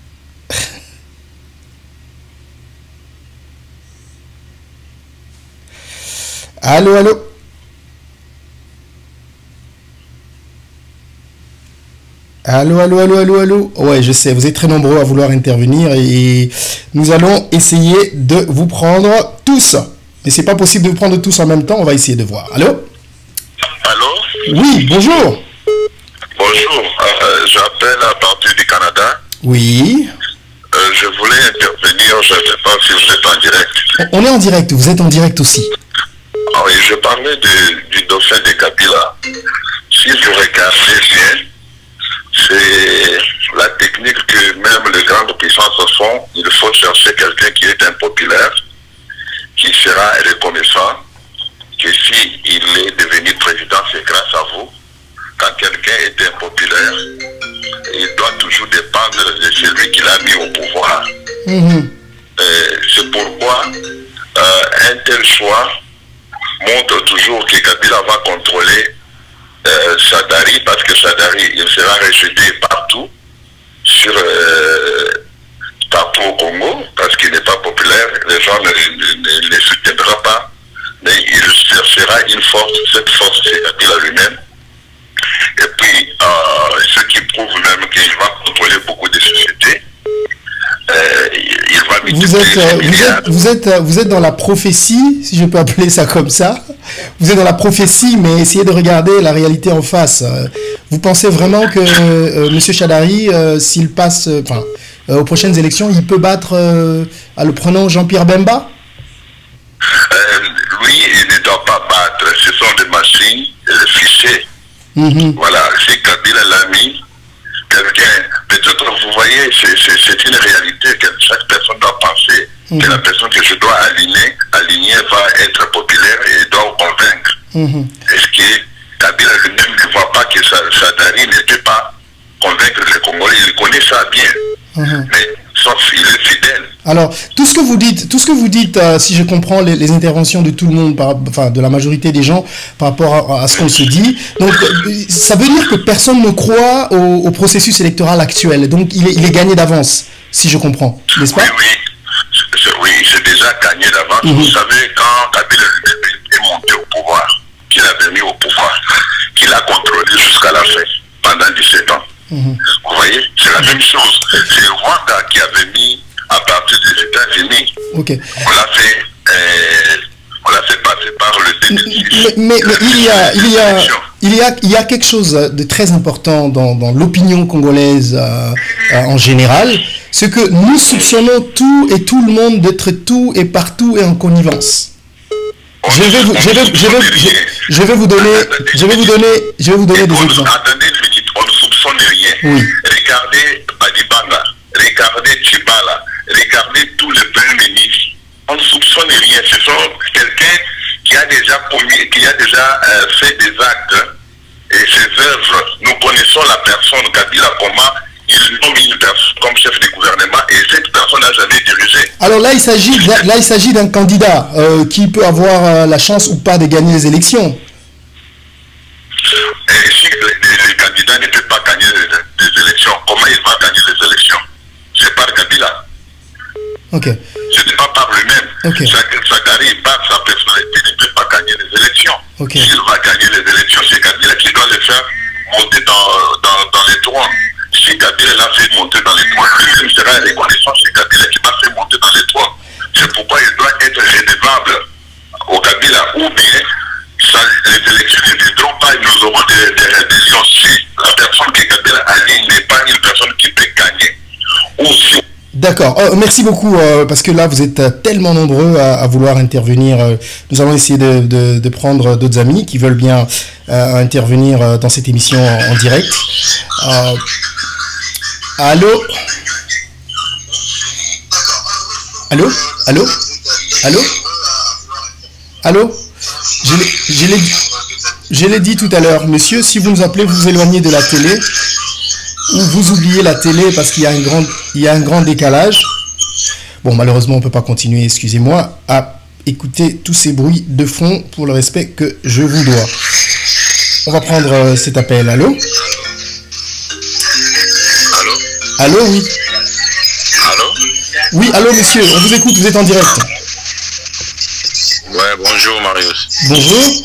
Allô, allô? Allô, allô, allô, allô, allô? Ouais, je sais, vous êtes très nombreux à vouloir intervenir et nous allons essayer de vous prendre tous. Mais c'est pas possible de vous prendre tous en même temps, on va essayer de voir. Allô? Allô? Oui, bonjour. Bonjour, euh, j'appelle à partir du Canada. Oui. Euh, je voulais intervenir, je ne sais pas si vous êtes en direct. On est en direct, vous êtes en direct aussi. Ah oui, je parlais de- du dauphin de Kabila. Si vous regardez bien, c'est la technique que même les grandes puissances font. Il faut chercher quelqu'un qui est impopulaire, qui sera reconnaissant, que si il est devenu président, c'est grâce à vous. Quand quelqu'un est impopulaire, il doit toujours dépendre de celui qui l'a mis au pouvoir. Mhm. Euh, c'est pourquoi euh, un tel choix montre toujours que Kabila va contrôler euh, Chadari, parce que Chadari, il sera rejeté partout, sur, euh, partout au Congo, parce qu'il n'est pas populaire, les gens ne, ne, ne le soutiendront pas, mais il cherchera une force, cette force c'est Kabila lui-même. Et puis, euh, ce qui prouve même qu'il va contrôler beaucoup de sociétés. Euh, il va Vous êtes, multiplier euh, les vous, milliards. êtes, vous, êtes, euh, vous êtes dans la prophétie, si je peux appeler ça comme ça. Vous êtes dans la prophétie, mais essayez de regarder la réalité en face. Euh, Vous pensez vraiment que euh, M. Chadari, euh, s'il passe euh, enfin, euh, aux prochaines élections, il peut battre, euh, à le prenant Jean-Pierre Bemba? Euh, lui, Mm-hmm. Voilà, si Kabila l'a mis, quelqu'un, peut-être vous voyez, c'est une réalité que chaque personne doit penser, mm-hmm. que la personne que je dois aligner, aligner va être populaire et doit convaincre. Mm-hmm. Est-ce que Kabila lui-même ne voit pas que Chadari ne peut pas convaincre les Congolais? Il connaît ça bien, mm-hmm. mais sauf il est fidèle. Alors, tout ce que vous dites, tout ce que vous dites, euh, si je comprends les, les interventions de tout le monde, par, enfin de la majorité des gens par rapport à, à ce qu'on se dit, donc ça veut dire que personne ne croit au, au processus électoral actuel. Donc il est, il est gagné d'avance, si je comprends, n'est-ce pas? Oui, oui, oui, c'est déjà gagné d'avance. Mm-hmm. Vous savez, quand Kabila est monté au pouvoir, qu'il avait mis au pouvoir, qu'il a contrôlé jusqu'à la fin, pendant dix-sept ans. Mm-hmm. Vous voyez, c'est la même chose. C'est Rwanda qui avait mis à partir des États-Unis. Okay. On l'a fait, euh, on l'a fait passer par le deux mille six. Mais, mais, mais il y a, il y a, il y a, il y a quelque chose de très important dans, dans l'opinion congolaise euh, euh, en général, c'est que nous soupçonnons tout et tout le monde d'être tout et partout et en connivence. Je vais vous, je vais, je vais, je, je vais vous donner, je vais vous donner, je vais vous donner des exemples. Attendez une minute, on ne soupçonne rien. Oui. Regardez Badibanga, regardez Tchibala, regardez tous les premiers ministres. On ne soupçonne rien. Ce sont quelqu'un qui a déjà commis, qui a déjà euh, fait des actes et ses œuvres. Nous connaissons la personne, Kabila, comment il nomme une personne comme chef de gouvernement et cette personne n'a jamais dirigé. Alors là, il s'agit là, il s'agit d'un candidat euh, qui peut avoir euh, la chance ou pas de gagner les élections. Et si le, le, le candidat ne peut pas gagner les, les élections, comment il va gagner les élections? C'est par Kabila. Ok. Ce n'est pas par lui-même. Okay. Chadari, par sa personnalité, ne peut pas gagner les élections. Okay. S'il va gagner les élections, c'est Kabila qui doit les faire monter dans, dans, dans les trônes. Si Kabila l'a fait monter dans les trônes, lui-même sera reconnaissant chez Kabila qui l'a fait monter dans les trônes. C'est pourquoi il doit être redevable au Kabila, ou bien ça, les élections ne viendront pas et nous aurons des, des rébellions. Si la personne que Kabila aligne n'est pas une personne qui peut gagner, ou si... D'accord, oh, merci beaucoup, euh, parce que là vous êtes euh, tellement nombreux à, à vouloir intervenir. Euh, nous allons essayer de, de, de prendre d'autres amis qui veulent bien euh, intervenir euh, dans cette émission en, en direct. Euh, allô Allô Allô Allô Allô Je l'ai dit tout à l'heure, monsieur, si vous nous appelez, vous vous éloignez de la télé. Ou vous oubliez la télé parce qu'il y a un grand, il y a un grand décalage. Bon, malheureusement, on ne peut pas continuer, excusez-moi, à écouter tous ces bruits de fond pour le respect que je vous dois. On va prendre euh, cet appel. Allô? Allô? Allô, oui. Allô? Oui, allô, monsieur, on vous écoute, vous êtes en direct. Ouais, bonjour, Marius. Bonjour.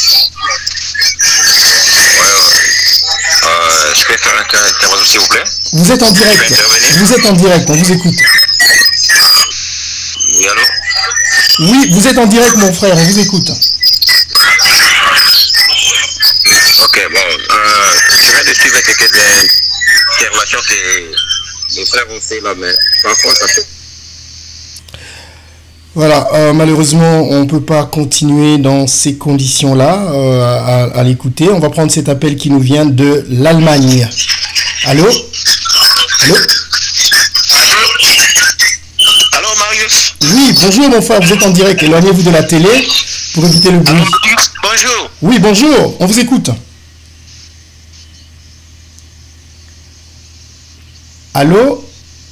Euh, je peux faire une intervention s'il vous plaît? Vous êtes en direct. Vous êtes en direct, on vous écoute. Oui, allô? Oui, vous êtes en direct, mon frère, on vous écoute. Ok, bon, euh, je viens de suivre quelques interventions que les frères ont fait là, mais parfois ça fait. Voilà, euh, malheureusement, on ne peut pas continuer dans ces conditions-là euh, à, à l'écouter. On va prendre cet appel qui nous vient de l'Allemagne. Allô? Allô? Allô, Marius? Oui, bonjour mon frère, vous êtes en direct. Éloignez-vous de la télé pour éviter le bruit. Bonjour. Oui, bonjour, on vous écoute. Allô?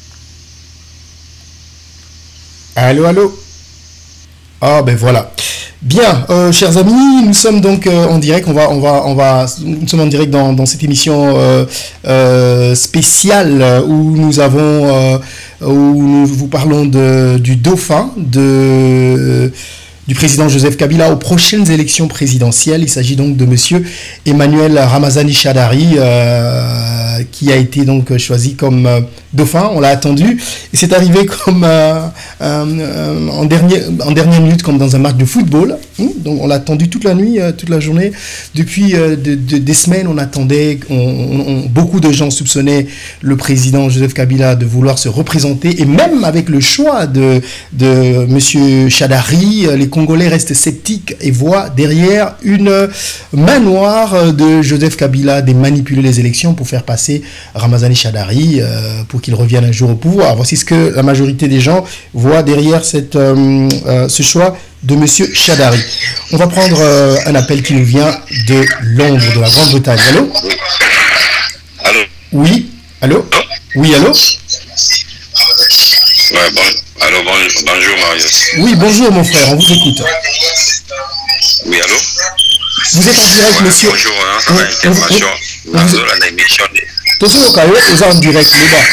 Allô, allô? Ah ben voilà. Bien, euh, chers amis, nous sommes donc euh, en direct. On va, on va, on va, nous sommes en direct dans, dans cette émission euh, euh, spéciale où nous avons, euh, où nous vous parlons de, du dauphin de du président Joseph Kabila aux prochaines élections présidentielles. Il s'agit donc de Monsieur Emmanuel Ramazani Shadari, euh, qui a été donc choisi comme dauphin, on l'a attendu, et c'est arrivé comme euh, euh, en, dernier, en dernière minute, comme dans un match de football. Donc on l'a attendu toute la nuit, euh, toute la journée. Depuis euh, de, de, des semaines, on attendait, on, on, beaucoup de gens soupçonnaient le président Joseph Kabila de vouloir se représenter, et même avec le choix de, de M. Shadari, les Congolais restent sceptiques et voient derrière une main noire de Joseph Kabila de manipuler les élections pour faire passer Ramazani Shadari euh, pour qu'il revienne un jour au pouvoir. Voici ce que la majorité des gens voient derrière cette, euh, euh, ce choix de M. Shadari. On va prendre euh, un appel qui nous vient de Londres, de la Grande-Bretagne. Allô? Allô? Oui? Allô? Oui, allô? Ouais, bon, allô, bon, bonjour Marius. Oui, bonjour mon frère, on vous écoute. Oui, allô? Vous êtes en direct, ouais, monsieur. Bonjour, hein, ça va, information. Dans la émission. Toujours au cas où, vous êtes en direct, les gars.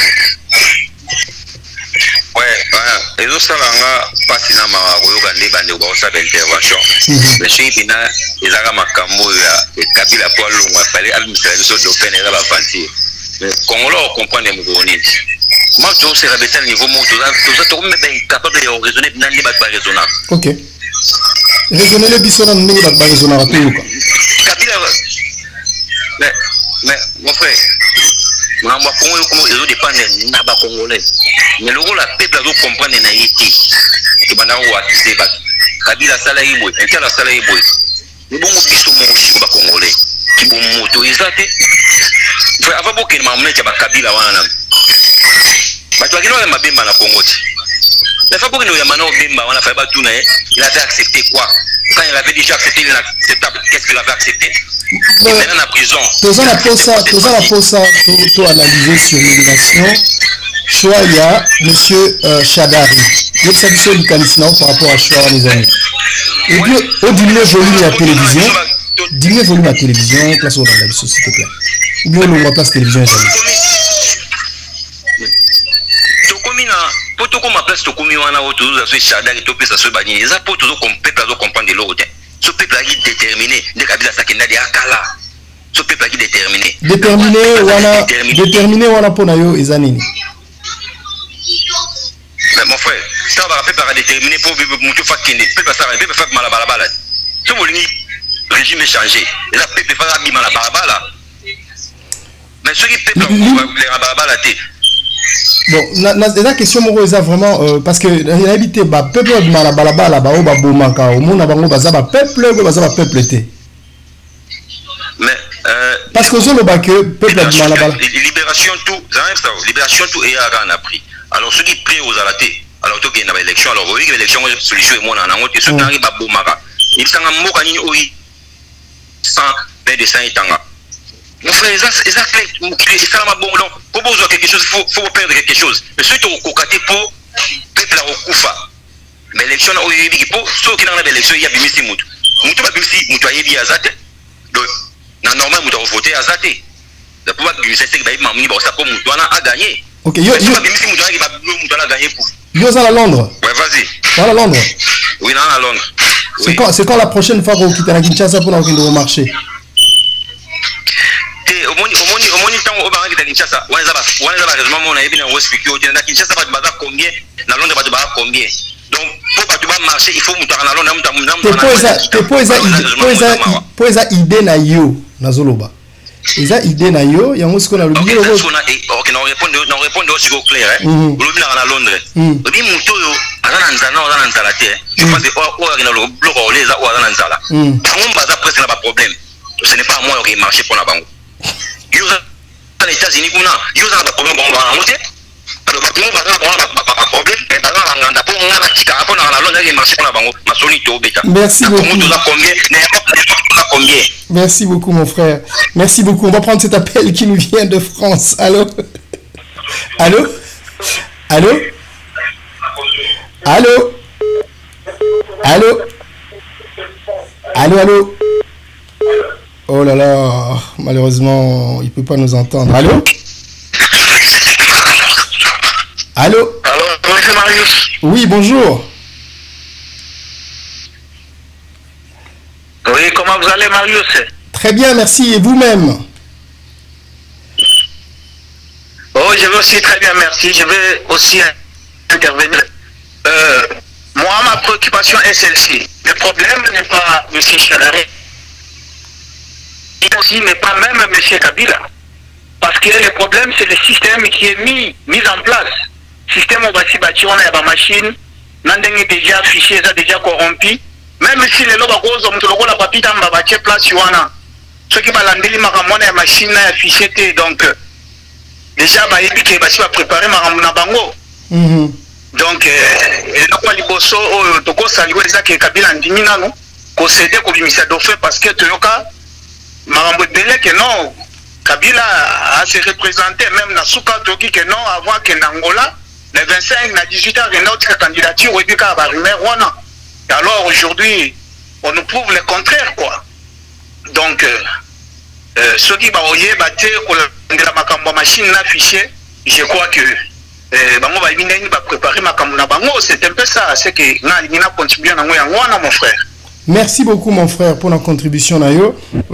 Ouais, et ça, là, pas si n'a pas regardé bande ou ça d'intervention. Mais si il y a des armes à Cambo, et Kabila pour l'eau, il fallait administrer le domaine et la fancy. Mais Congolais comprend les mots. Moi, je suis rabaissé au niveau mot. Tout ça, tout le monde est capable de raisonner, de n'aller pas raisonnable. Ok. Raisonner les bisons, n'aller pas raisonnable. Kabila, mais, mais, mon frère, nous avons Congolais comme ils ont dépendé n'aba Congolais. Mais le rôle la peuple doit comprendre na yiti. Tu vas n'avoir accès pas. Kabila salaire boy, et quel salaire boy. Nous bon bisous mon aussi ba Congolais. Qui bon motorisé. Frère, avant que m'a amené ba Kabila wana. Ba tu akino ya mabemba na Congo ti. Mais faut que nous yamana bemba wana fa ba tout na il avait accepté quoi? Quand il avait déjà accepté l'inacceptable, qu'est-ce qu'il avait accepté? Il est dans la prison. Tous la posa, tous la posa, tout analyser sur l'immigration. Choix il y a monsieur euh, Shadari. L'exception du Kalisnao par rapport à Choix les amis. Et puis au diminuer volume de la télévision, diminuer volume de la télévision, place au dans la s'il te plaît. Ou bien on va place télévision les amis. Pour tout comme ma place, tout comme il y a autour de ce Shadari, tout ça se bannit. Les apôtres, tout comme peuple, tout comprendre de l'autre. Ce peuple est déterminé. Des Kabila Sakina, des Akala. Ce peuple est déterminé. Déterminé, voilà. Déterminé, voilà pour Nayo et Zanini. Mais mon frère, ça va faire déterminer pour vivre mon toufak qui n'est pas ça, peut faire mal à balabala. Si vous voulez, le régime est changé. Et là, peut faire mal à balabala. Mais ceux qui peuvent faire balabala, bon, la question moro est vraiment euh, parce que l'habité ba peuple de malabalaba là ba o ba bomaka au monde bango baza ba peuple baza ba peuple té. Mais euh, parce que zolo ba que peuple de malabala libération tout, ça libération tout et a appris. Alors ceux qui prient aux alatés, alors tout qui na élection alors oui élection solution et moi na ngote ceux qui arrivent ba bomaka. Il sanga moka ni oi sans ben de ça itanga. Mon frère, c'est ça ça m'a bon non pour besoin quelque chose faut faut perdre quelque chose mais ceux qui ont cocaté pour peuple au kufa mais l'élection au yebi pour ceux qui dans l'élection il y a bimisi mutu mutu ba bimisi mutu ayebi azate donc na normal mutu voter azate le pouvoir du c'est que ba mamni ba ça pour mutu a gagné. OK yo yo bimisi mutu a ba mutu a gagné pour yo ça à Londres. Ouais, vas-y. Voilà Londres. Oui, non à Londres. C'est quand c'est quand la prochaine fois qu'on quitte la Kinshasa pour aller au marché? Au moins, au moins, au moins, tant au Barak de Kinshasa, on les a pas, on les a pas raisonnement, on a bien expliqué. Au Kinshasa, va te combien, dans Londres, va te battre combien. Donc, pour pas tu vas marcher, il faut monter dans Londres, monter dans Londres. Te posa, te posa, posa idée na yo, na Zoloba. Isa idée na yo, il y a un ce qu'on a oublié. Ok, on répond, on répond aussi au clair. Hein. On revient dans Londres. On dit monter yo, à Nanzana, à Nanzala, je pense que oh, oh, dans le bloc, on les a, oh, à Nanzala. On va après, c'est pas problème. Ce n'est pas moi qui marche pour la banque. Yo aux États-Unis kuna yo za ba problème bon ba ngote alors ba problème ba ba problème et ba nganda pour ngana tika pour na la longue marché pour la bango ma solito beta. Merci beaucoup. Combien combien merci beaucoup mon frère. Merci beaucoup. On va prendre cet appel qui nous vient de France. Allô? Allô? Allô? Allô? Allô? Allô, allô? Oh là là, malheureusement, il ne peut pas nous entendre. Allô? Allô? Allô, monsieur Marius? Oui, bonjour. Oui, comment vous allez, Marius? Très bien, merci. Et vous-même? Oh, je vais aussi très bien, merci. Je vais aussi intervenir. Euh, moi, ma préoccupation est celle-ci. Le problème n'est pas M. Chadari. Il aussi n'est pas même M. Kabila. Parce que le problème, c'est le système qui est mis, mis en place. Le système où on a des machines, on a déjà affiché, ça déjà corrompu. Même si les gens ont la papier dans la place, ceux qui ont la machine affichée, donc déjà, ils vont préparer ma bango. Donc, les gens qui ont dit que Kabila n'a pas cédé au ministère d'Offre parce que Toyoka, Marambo Dele, que non, Kabila a se représenté, même dans Souka Toki, que non, avant que Nangola, le vingt-cinq, na dix-huit ans, il y a une autre candidature, ou il y a une alors aujourd'hui, on nous prouve le contraire, quoi. Donc, euh, ceux qui ont battu la machine affichée, je crois que va préparer ma c'est un peu ça, c'est que nous avons contribué à mon frère. Merci beaucoup mon frère pour la contribution. Allô?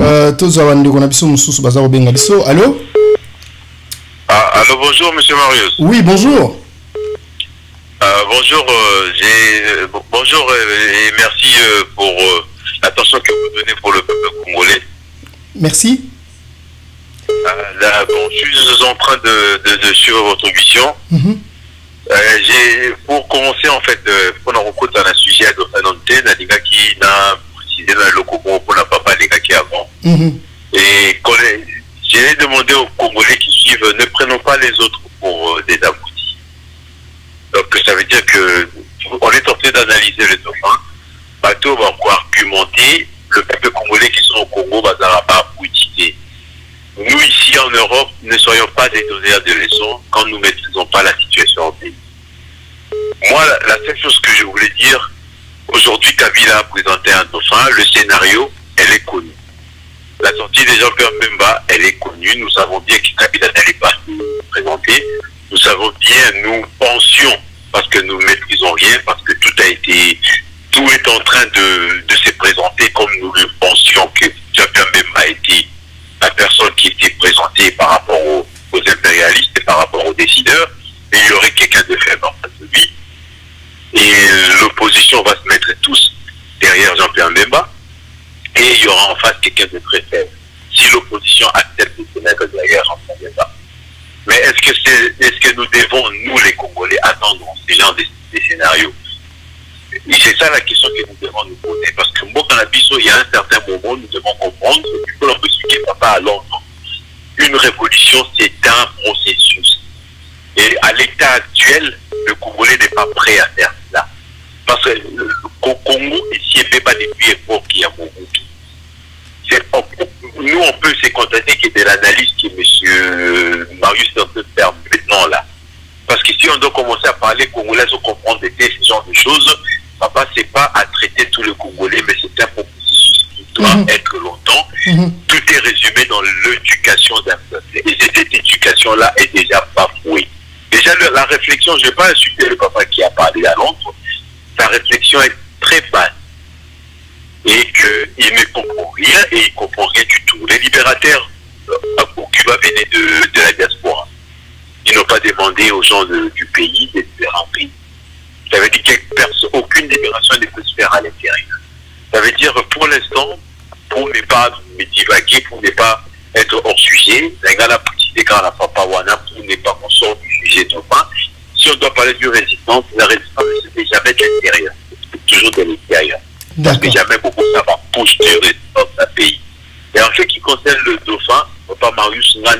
Ah, allô, bonjour monsieur Marius. Oui, bonjour. Euh, bonjour, euh, j'ai, euh, bonjour euh, et merci euh, pour euh, l'attention que vous donnez pour le peuple congolais. Merci. Euh, là, bon, je suis en train de, de, de suivre votre mission. Mm-hmm. euh, j'ai, pour commencer, en fait, euh, pour nous rencontrer un sujet à Dofanonté, les gars qui n'a précisé dans le Congo pour n'a pas parlé les gars qui avant. Mm-hmm. Et j'ai demandé aux Congolais qui suivent, ne prenons pas les autres pour euh, des aboutis. Donc ça veut dire que on est en train d'analyser le dauphin. Bateau va pouvoir argumenter le peuple congolais qui sont au Congo va pas pour utiliser. Nous ici en Europe ne soyons pas des donneurs de leçons quand nous ne maîtrisons pas la situation au pays. Moi, la, la seule chose que je voulais dire, aujourd'hui Kabila a présenté un dauphin, le scénario, elle est connue. La sortie des Jean-Pierre Bemba, elle est connue. Nous savons bien que Kabila n'allait pas se présenter. Nous savons bien, nous pensions, parce que nous ne maîtrisons rien, parce que tout a été, tout est en train de, de se présenter comme nous le pensions que Jean-Pierre Bemba a été la personne qui était présentée par rapport aux, aux impérialistes et par rapport aux décideurs, et il y aurait quelqu'un de faible en face de lui. Et l'opposition va se mettre tous derrière Jean-Pierre Bemba, et il y aura en face quelqu'un de très faible. Si l'opposition accepte de se mettre derrière Jean-Pierre Bemba. Mais est-ce que c'est, est-ce que nous devons, nous les Congolais, attendre ces genres de, de scénarios? Et c'est ça la question que nous devons nous poser. Parce que moi, dans la biseau, il y a un certain moment, nous devons comprendre que l'on peut expliquer papa à Londres. Une révolution, c'est un processus. Et à l'état actuel, le Congolais n'est pas prêt à faire cela. Parce que le Congo, ici, n'est pas depuis l'époque qu'il y a beaucoup. Nous, on peut se contenter que de l'analyse que M. Marius est en train de faire maintenant là. Parce que si on doit commencer à parler congolais, on comprend ce genre de choses, papa, c'est pas à traiter tous les Congolais, mais c'est un processus qui doit mm-hmm. être longtemps. Mm-hmm. Tout est résumé dans l'éducation d'un peuple. Et cette éducation-là est déjà bafouée. Déjà, le, la réflexion, je ne vais pas insulter le papa qui a parlé à Londres, sa réflexion est très basse. Et qu'il ne comprend rien et il ne comprend rien du tout. Les libérateurs euh, au Cuba venaient de, de la diaspora. Ils n'ont pas demandé aux gens de, du pays de faire un pays. Ça veut dire qu'aucune libération ne peut se faire à l'intérieur. Ça veut dire pour l'instant, pour ne pas me divaguer, pour ne pas être hors sujet, pour ne pas qu'on sorte du sujet de fin, si on doit parler de résistance, la résistance ne se fait jamais de l'intérieur. C'est toujours de l'extérieur. Parce que jamais beaucoup ça va pousser de résistance d'un pays. Et en ce qui concerne le dauphin, Papa Marius, nous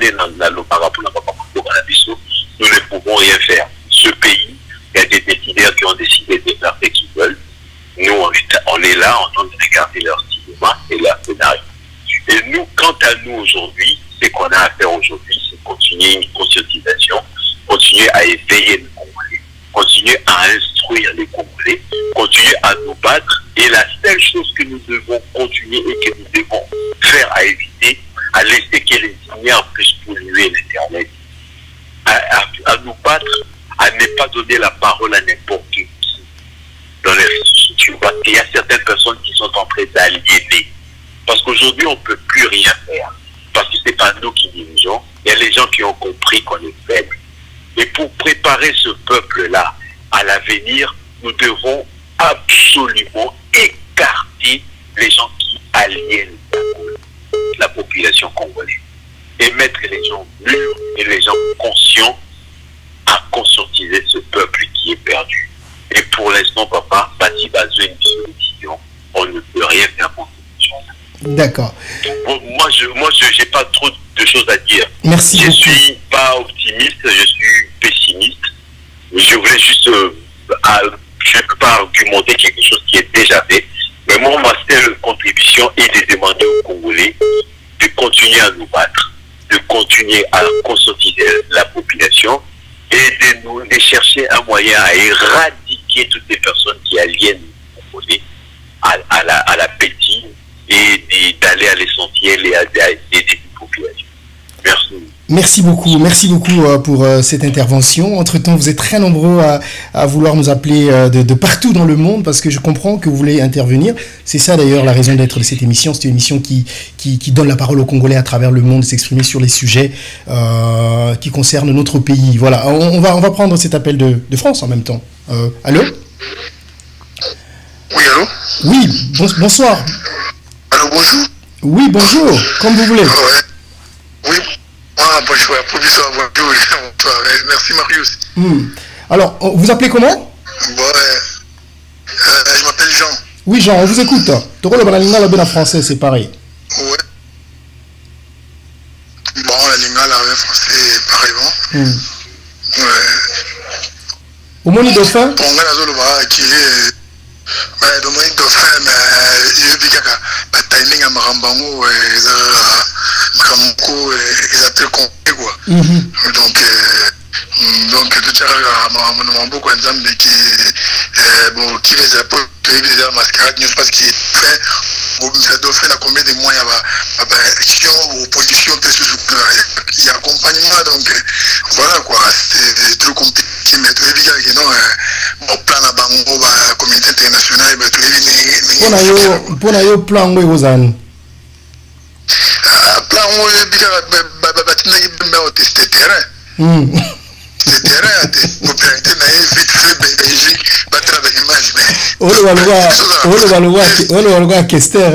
ne pouvons rien faire. Ce pays, il y a des décideurs qui ont décidé de faire ce qu'ils veulent. Nous, on est, on est là en train de regarder leur cinéma et leur scénario. Et nous, quant à nous aujourd'hui, ce qu'on a à faire aujourd'hui, c'est continuer une conscientisation, continuer à éveiller les Congolais, continuer à instruire les Congolais, continuer à nous battre. Et la seule chose que nous devons continuer et que nous devons faire à éviter, à laisser que les ignorants puissent polluer l'Internet, à, à, à nous battre, à ne pas donner la parole à n'importe qui dans les réseaux sociaux. Parce qu'il y a certaines personnes qui sont en train d'aliéner. Parce qu'aujourd'hui, on ne peut plus rien faire. Parce que ce n'est pas nous qui dirigeons. Il y a les gens qui ont compris qu'on est faible. pour préparer ce peuple-là à l'avenir, nous devons absolument écarter les gens qui aliènent la population congolaise et mettre les gens mûrs et les gens conscients à conscientiser ce peuple qui est perdu. Et pour l'instant, papa, pas si besoin d'une décision, on ne peut rien faire pour cette chose. D'accord. Bon, moi, je moi, je n'ai pas trop de choses à dire. Merci je beaucoup. Je suis pas optimiste, je suis pessimiste. Je voulais juste, euh, à, je ne peux pas argumenter quelque chose qui est déjà fait. Mais moi, ma seule contribution est de demander aux Congolais de continuer à nous battre, de continuer à conscientiser la population et de, nous, de chercher un moyen à éradiquer toutes les personnes qui aliènent les Congolais à, à, la, à l'appétit et d'aller à l'essentiel et à, à aider les populations. Merci. Merci beaucoup, merci beaucoup euh, pour euh, cette intervention. Entre-temps, vous êtes très nombreux à, à vouloir nous appeler euh, de, de partout dans le monde parce que je comprends que vous voulez intervenir. C'est ça d'ailleurs la raison d'être de cette émission. C'est une émission qui, qui, qui donne la parole aux Congolais à travers le monde, s'exprimer sur les sujets euh, qui concernent notre pays. Voilà, on, on, va, on va prendre cet appel de, de France en même temps. Euh, allô ? Oui, allô ? Oui, bon, bonsoir. Allô, bonjour. Oui, bonjour, comme vous voulez. Ouais. Oui. Ah, bonjour, bonsoir, bonjour, bonsoir. Merci Marius. Hmm. Alors, vous appelez comment? Bon, euh, je m'appelle Jean. Oui, Jean, on vous écoute. Toro le banalina la bonne français, c'est pareil. Ouais. Bon, la lingala la français, pareillement. Hmm. Ouais. Au moni dauphin? Bon, on a zolo qui est. Mais le moni dauphin, mais il y a un timing à Marambango, et Marambango, ils appellent compté quoi. Donc, donc, tout ça, mon beaucoup d'exemples qui, bon, qui les a pas, qui les a mascarade, je pense qu'il fait, ça doit faire combien de mois, il y a action, opposition, il y a accompagnement, donc, voilà quoi, c'est trop compliqué, mais tout le monde qui non, bon, plan à Bango, la communauté internationale, tout le monde. Pour le plan, oui, vous avez. Plan, oui, il y a testé terrain. C'est terrain, des propriétés naïves, vite fait, Belgique, battre avec l'image, mais. Oh le Walwa, oh le Walwa, oh le Walwa, Kester.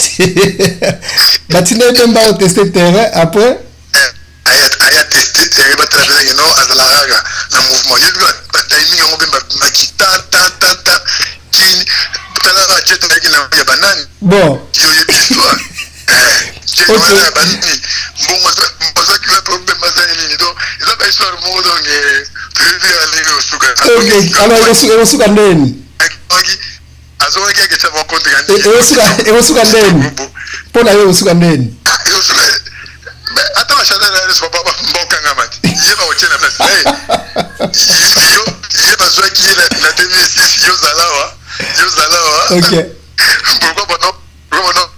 Batina est même pas testé terrain, après. Il a testé terrain, battre avec non, à la raga, le mouvement. Il y a eu un timing, on va qui ta ta ta ta, qui. Tout à l'heure, il y a banane. Bon. Il y a eu une histoire. Ok. Bon, moi, ça qui va problème, donc, ils ont pas histoire de mot, donc, tu veux dire, aller au souk. Ok, alors, il y a un souk à l'en. À ce moment-là, il y a un compte. Et au souk à l'en. Pour aller au souk à l'en. Attends, je ne sais pas, bon, Kangamat. Il y a un autre place. Il y a besoin qu'il y ait la T V six, Yozalawa. Yozalawa. Ok. Pourquoi pas non? Pourquoi non?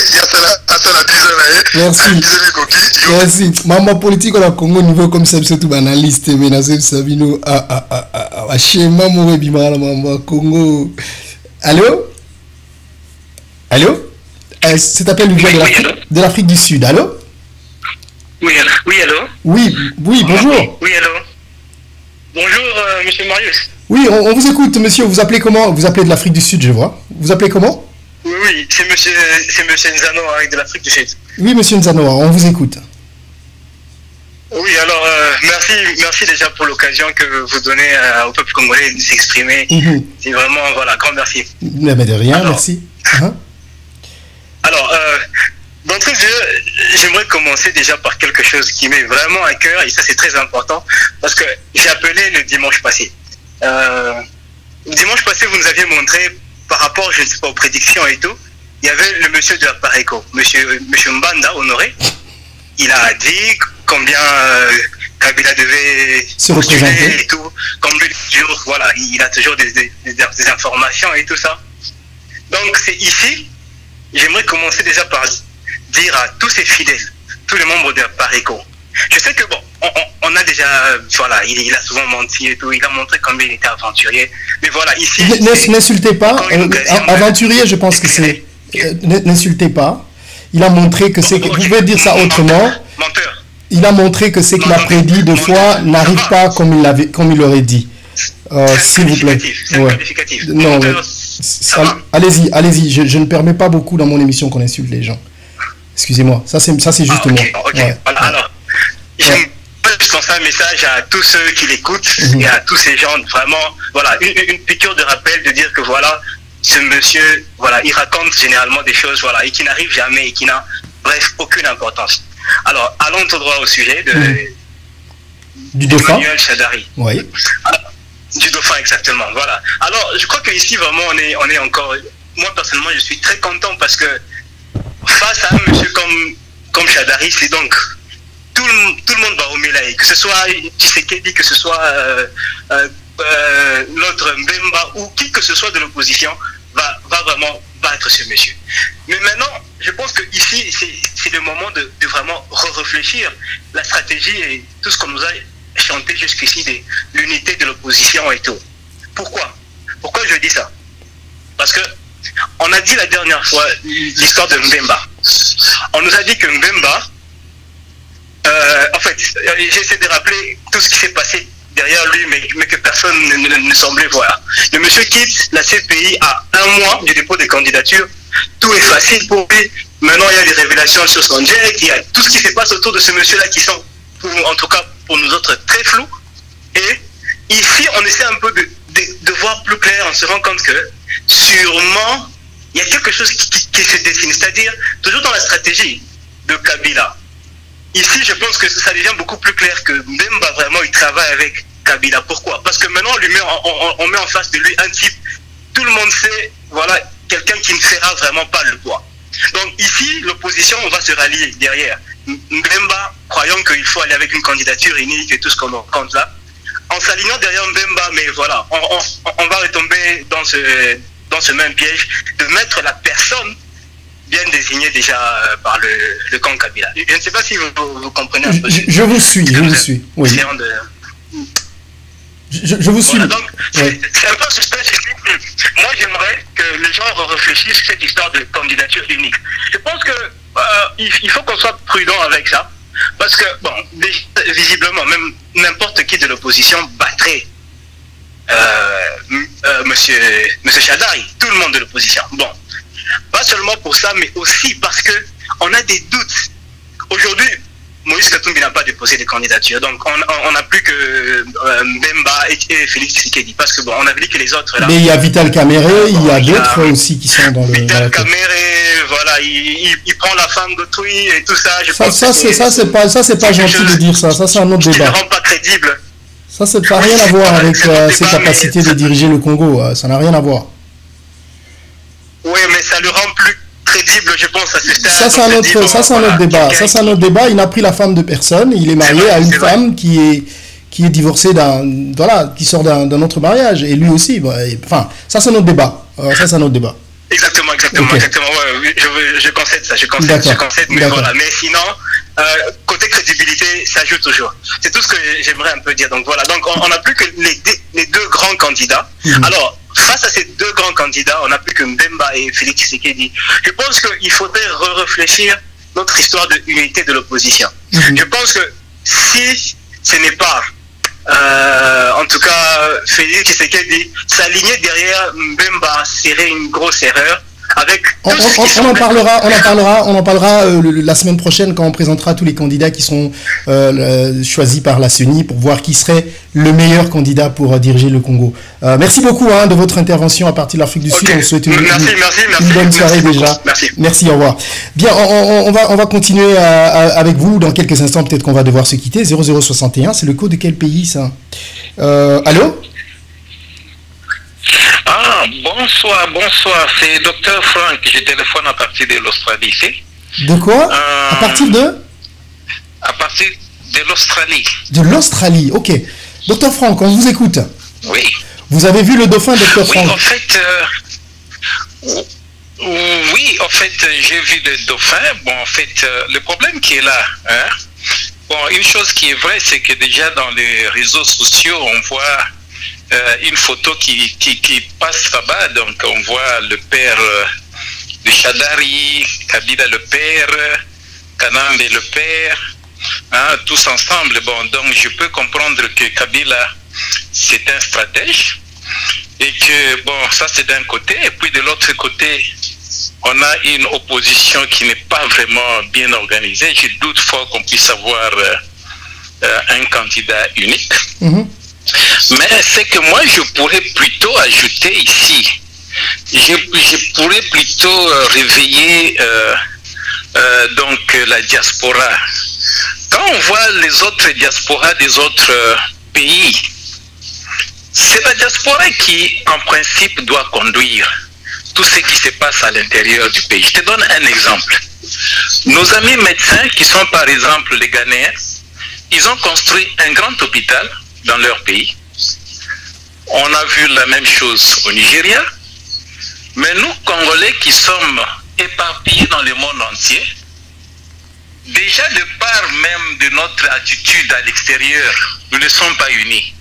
Merci. Merci. Maman politique au Congo niveau comme ça c'est tout analyste mais na c'est Sabino ah ah ah ah ah schéma mo bima la maman Congo. Allô? Allô? Euh, cet appel nous vient de l'Afrique de l'Afrique du Sud. Allô? Oui, allô? Oui, allô? Oui, oui, bonjour. Oui, allô? Bonjour euh, monsieur Marius. Oui, on, on vous écoute monsieur, vous appelez comment? Vous appelez de l'Afrique du Sud, je vois. Vous appelez comment? Oui, oui, c'est monsieur, c'est monsieur Nzano avec de l'Afrique du Sud. Oui, monsieur Nzano, on vous écoute. Oui, alors, euh, merci, merci déjà pour l'occasion que vous donnez euh, au peuple congolais de s'exprimer. Mm-hmm. C'est vraiment, voilà, grand merci. Mais de rien, alors, merci. Uh-huh. Alors, euh, d'entrée de jeu, j'aimerais commencer déjà par quelque chose qui m'est vraiment à cœur, et ça c'est très important, parce que j'ai appelé le dimanche passé. Euh, le dimanche passé, vous nous aviez montré par rapport, je ne sais pas, aux prédictions et tout, il y avait le monsieur de la Pareco, monsieur, monsieur Mbanda Honoré. Il a dit combien euh, Kabila devait se représenter et tout. Comme lui, toujours, voilà, il a toujours des, des, des, des informations et tout ça. Donc c'est ici, j'aimerais commencer déjà par dire à tous ses fidèles, tous les membres de la Pareco. Je sais que bon, on, on, on a déjà, voilà, il, il a souvent menti et tout, il a montré combien il était aventurier. Mais voilà, ici... N'insultez pas, euh, aventurier, je pense que c'est... Euh, N'insultez pas. Il a montré que c'est... Vous pouvez dire ça autrement. Menteur. Il a montré que ce qu'il a prédit deux fois n'arrive pas comme il l'avait, comme il l'aurait dit. Euh, S'il vous plaît. Ouais. Non, ouais. Allez-y, allez-y. Je, je ne permets pas beaucoup dans mon émission qu'on insulte les gens. Excusez-moi. Ça, c'est ça, c'est juste ah, okay, moi. Ok. Ouais. Voilà, alors, j'aime juste lancer un message à tous ceux qui l'écoutent mm-hmm. et à tous ces gens. Vraiment, voilà, une, une piqûre de rappel de dire que voilà, ce monsieur, voilà, il raconte généralement des choses, voilà, et qui n'arrivent jamais et qui n'a, bref, aucune importance. Alors, allons tout droit au sujet de, mmh. du dauphin. Emmanuel Shadari. Oui. Alors, du dauphin, exactement. Voilà. Alors, je crois qu'ici, vraiment, on est, on est encore. Moi, personnellement, je suis très content parce que face à un monsieur comme, comme Shadari, c'est donc. Tout le, tout le monde va au Mélaï, que ce soit Tshisekedi, que ce soit euh, euh, euh, l'autre Mbemba ou qui que ce soit de l'opposition, va, va vraiment battre ce monsieur. Mais maintenant, je pense que ici, c'est le moment de, de vraiment re-réfléchir la stratégie et tout ce qu'on nous a chanté jusqu'ici de l'unité de l'opposition et tout. Pourquoi? Pourquoi je dis ça? Parce que on a dit la dernière fois l'histoire de Mbemba. On nous a dit que Mbemba, euh, en fait, j'essaie de rappeler tout ce qui s'est passé derrière lui, mais, mais que personne ne, ne, ne semblait voir. Le monsieur quitte la C P I à un mois du dépôt des candidatures. Tout est facile pour lui. Maintenant, il y a des révélations sur son jet, il y a tout ce qui se passe autour de ce monsieur-là qui sont, pour, en tout cas pour nous autres, très flous. Et ici, on essaie un peu de, de, de voir plus clair. On se rend compte que sûrement, il y a quelque chose qui, qui, qui se dessine. C'est-à-dire, toujours dans la stratégie de Kabila. Ici, je pense que ça devient beaucoup plus clair que Mbemba, vraiment, il travaille avec Kabila. Pourquoi? Parce que maintenant, on, lui met, on, on, on met en face de lui un type, tout le monde sait, voilà, quelqu'un qui ne fera vraiment pas le poids. Donc ici, l'opposition, on va se rallier derrière. Mbemba, croyant qu'il faut aller avec une candidature unique et tout ce qu'on compte là, en s'alignant derrière Mbemba, mais voilà, on, on, on va retomber dans ce, dans ce même piège de mettre la personne bien désignée déjà par le, le camp Kabila. Je ne sais pas si vous, vous comprenez un peu. Je, je vous suis, je vous suis. Oui. De... Je, je vous suis. Voilà, donc, ouais. c'est un peu suspect. Moi, j'aimerais que les gens réfléchissent cette histoire de candidature unique. Je pense que euh, il, il faut qu'on soit prudent avec ça. Parce que, bon, visiblement, même n'importe qui de l'opposition battrait euh, euh, monsieur, monsieur Shadari, tout le monde de l'opposition. Bon, pas seulement pour ça, mais aussi parce que on a des doutes. Aujourd'hui, Moïse Katumbi n'a pas déposé de candidature, donc on n'a plus que euh, Mbemba et, et Félix Tshisekedi, parce que bon, on avait dit que les autres là. Mais il y a Vital Kamerhe, il y a d'autres aussi qui sont dans le. Vital Kamerhe, voilà, il, il, il prend la femme d'autrui et tout ça. Je ça, pense ça c'est ça, c'est pas ça, c'est pas gentil de dire ça. Ça, c'est un autre débat. Ça ne rend pas crédible. Ça, ça n'a rien à voir avec euh, ses capacités mais... de diriger le Congo. Ça n'a rien à voir. Oui, mais ça le rend plus crédible, je pense, à ce stade. Ça, c'est un autre, bon, ça, c'est voilà, un autre débat. Ça, c'est un autre débat. Il n'a pris la femme de personne. Il est marié est vrai, à une femme vrai. qui est qui est divorcée d'un, voilà, qui sort d'un autre mariage. Et lui aussi. Bah, et, enfin, ça, c'est un autre débat. Euh, ça, c'est un autre débat. Exactement, exactement, okay. exactement. Ouais, je, je concède ça, je concède, je concède. Mais voilà. Mais sinon, euh, côté crédibilité, ça joue toujours. C'est tout ce que j'aimerais un peu dire. Donc voilà. Donc on n'a plus que les, les deux grands candidats. Mm-hmm. Alors. Face à ces deux grands candidats, on n'a plus que Mbemba et Félix Tshisekedi. Je pense qu'il faudrait réfléchir notre histoire de unité de l'opposition. Mm-hmm. Je pense que si ce n'est pas, euh, en tout cas, Félix Tshisekedi, s'aligner derrière Mbemba serait une grosse erreur. Avec on, on, on, en parlera, on en parlera, on en parlera euh, le, la semaine prochaine quand on présentera tous les candidats qui seront euh, choisis par la C E N I pour voir qui serait le meilleur candidat pour euh, diriger le Congo. Euh, merci beaucoup hein, de votre intervention à partir de l'Afrique du okay. Sud. On vous souhaite une, merci, une, merci, une merci, bonne soirée merci déjà. Merci. Merci, au revoir. Bien, on, on, on va, on va continuer à, à, avec vous dans quelques instants. Peut-être qu'on va devoir se quitter. zéro zéro soixante et un, c'est le code de quel pays ça? euh, Allô? Ah, bonsoir, bonsoir, c'est docteur Frank, je téléphone à partir de l'Australie, c'est De quoi euh, À partir de À partir de l'Australie. De l'Australie, ok. docteur Frank, on vous écoute. Oui. Vous avez vu le dauphin, docteur Frank? Oui, en fait, euh, oui, en fait, j'ai vu le dauphin. Bon, en fait, euh, le problème qui est là, hein, bon, une chose qui est vraie, c'est que déjà dans les réseaux sociaux, on voit Euh, une photo qui, qui, qui passe là-bas, donc on voit le père euh, de Shadari, Kabila le père, Kanambe le père, hein, tous ensemble. Bon, donc je peux comprendre que Kabila, c'est un stratège. Et que, bon, ça c'est d'un côté. Et puis de l'autre côté, on a une opposition qui n'est pas vraiment bien organisée. Je doute fort qu'on puisse avoir euh, euh, un candidat unique. Mm-hmm. Mais c'est que moi, je pourrais plutôt ajouter ici, je, je pourrais plutôt euh, réveiller euh, euh, donc la diaspora. Quand on voit les autres diasporas des autres euh, pays, c'est la diaspora qui, en principe, doit conduire tout ce qui se passe à l'intérieur du pays. Je te donne un exemple. Nos amis médecins, qui sont par exemple les Ghanéens, ils ont construit un grand hôpital dans leur pays. On a vu la même chose au Nigeria. Mais nous, Congolais, qui sommes éparpillés dans le monde entier, déjà de part même de notre attitude à l'extérieur, nous ne sommes pas unis.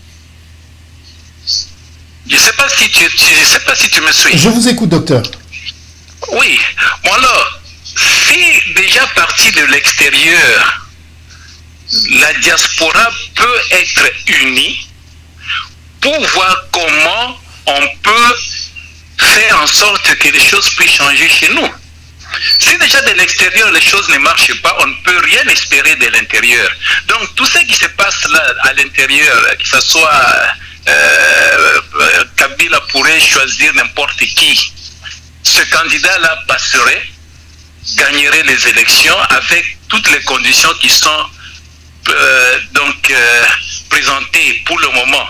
Je ne sais pas si tu, tu, je sais pas si tu me suis. Je vous écoute, docteur. Oui. Bon alors, si déjà parti de l'extérieur, la diaspora peut être unie pour voir comment on peut faire en sorte que les choses puissent changer chez nous. Si déjà de l'extérieur les choses ne marchent pas, on ne peut rien espérer de l'intérieur. Donc tout ce qui se passe là à l'intérieur, que ce soit euh, Kabila pourrait choisir n'importe qui, ce candidat-là passerait, gagnerait les élections avec toutes les conditions qui sont euh, donc euh, présentées pour le moment.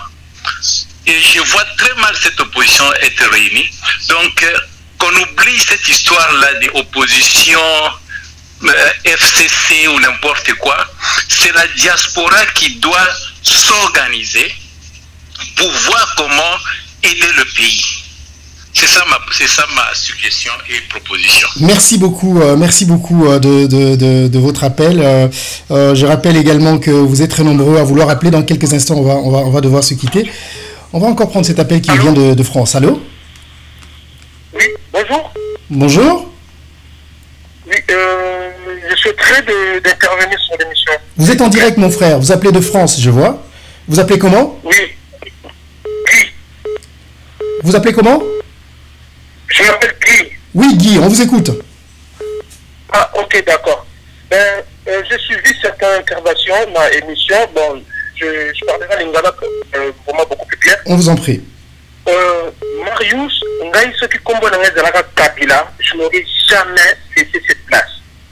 Et je vois très mal cette opposition être réunie. Donc, euh, qu'on oublie cette histoire-là d'opposition euh, F C C ou n'importe quoi, c'est la diaspora qui doit s'organiser pour voir comment aider le pays. C'est ça ma, c'est ça ma suggestion et proposition. Merci beaucoup, euh, merci beaucoup euh, de, de, de, de votre appel. Euh, euh, je rappelle également que vous êtes très nombreux à vouloir appeler. Dans quelques instants, on va, on va, on va devoir se quitter. On va encore prendre cet appel qui Allô? vient de, de France. Allô? Oui, bonjour. Bonjour. Oui, euh, je souhaiterais d'intervenir sur l'émission. Vous êtes en direct, mon frère. Vous appelez de France, je vois. Vous appelez comment? Oui. Guy. Vous appelez comment? Je m'appelle Guy. Oui, Guy, on vous écoute. Ah, ok, d'accord. Ben, euh, j'ai suivi cette intervention dans l'émission. Bon, je, je parlerai lingala euh, pour moi beaucoup plus clair. On vous en prie. Euh, Marius, ce qui combat dans Kabila, je n'aurais jamais laissé cette place.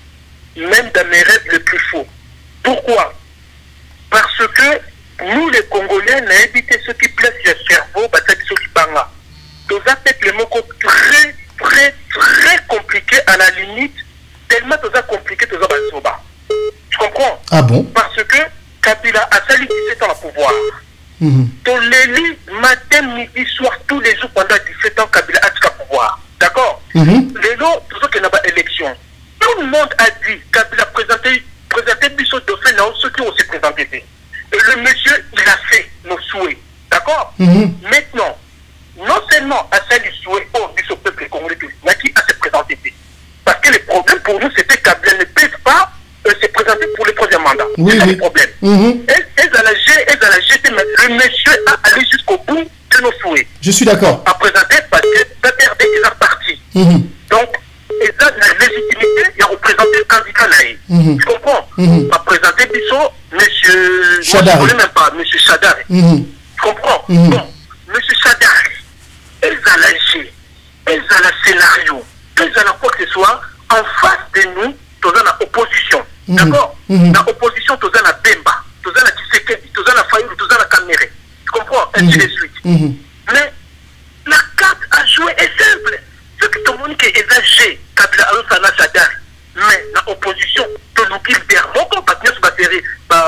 Même dans mes rêves les plus fous. Pourquoi? Parce que nous, les Congolais, n'a évité ce qui place le cerveau, parce que ce qui parle. Tous les peuples très, très, très compliqué à la limite, tellement tous les compliqué, tous les bas. Tu comprends? Ah bon? Parce que Kabila a sali dix-sept ans au pouvoir. Mm-hmm. Tous les lits, matin, midi, soir, tous les jours pendant dix-sept ans, Kabila a tout au pouvoir. D'accord? Mm-hmm. Les lots, tout ce qui n'a pas élection. Tout le monde a dit Kabila présenté, présenté Bissot Dauphin, là, ceux qui ont aussi présenté. Et le monsieur, il a fait nos souhaits. D'accord? Mm-hmm. Maintenant, non seulement à celle du souhait au du peuple congolais, mais qui a se présenté. Parce que le problème pour nous, c'était qu'Abdel ne peut pas euh, se présenter pour le troisième mandat. Oui, c'est oui. le problème. Mm-hmm. Elle, elle a la jeté, mais le monsieur a allé jusqu'au bout de nos souhaits. Je suis d'accord. A présenté parce que P P R D est la partie. Mm-hmm. Donc, et ça, la légitimité, il a représenté le candidat là. Mm-hmm. Tu comprends? Mm-hmm. A présenté Bissot, monsieur. Chadari. Moi, je ne connais même pas, monsieur Chadari. Mm-hmm. Tu comprends? Mm-hmm. Bon, monsieur Chadari. Elles ont la G, elles ont le scénario, elles ont quoi que ce soit, en face de nous, nous avons l'opposition. Mm -hmm. D'accord? mm -hmm. La opposition, nous avons la Bemba, nous avons la Tshisekedi, nous avons la Fayou, nous avons la Kamere. Tu comprends? Ainsi mm -hmm. de suite. Mm -hmm. Mais la carte à jouer est simple. Ce que tout le monde est G, Kabila Alonsana Sadar. Mais l'opposition, tout le monde qui perd, mon compatriote sur la série,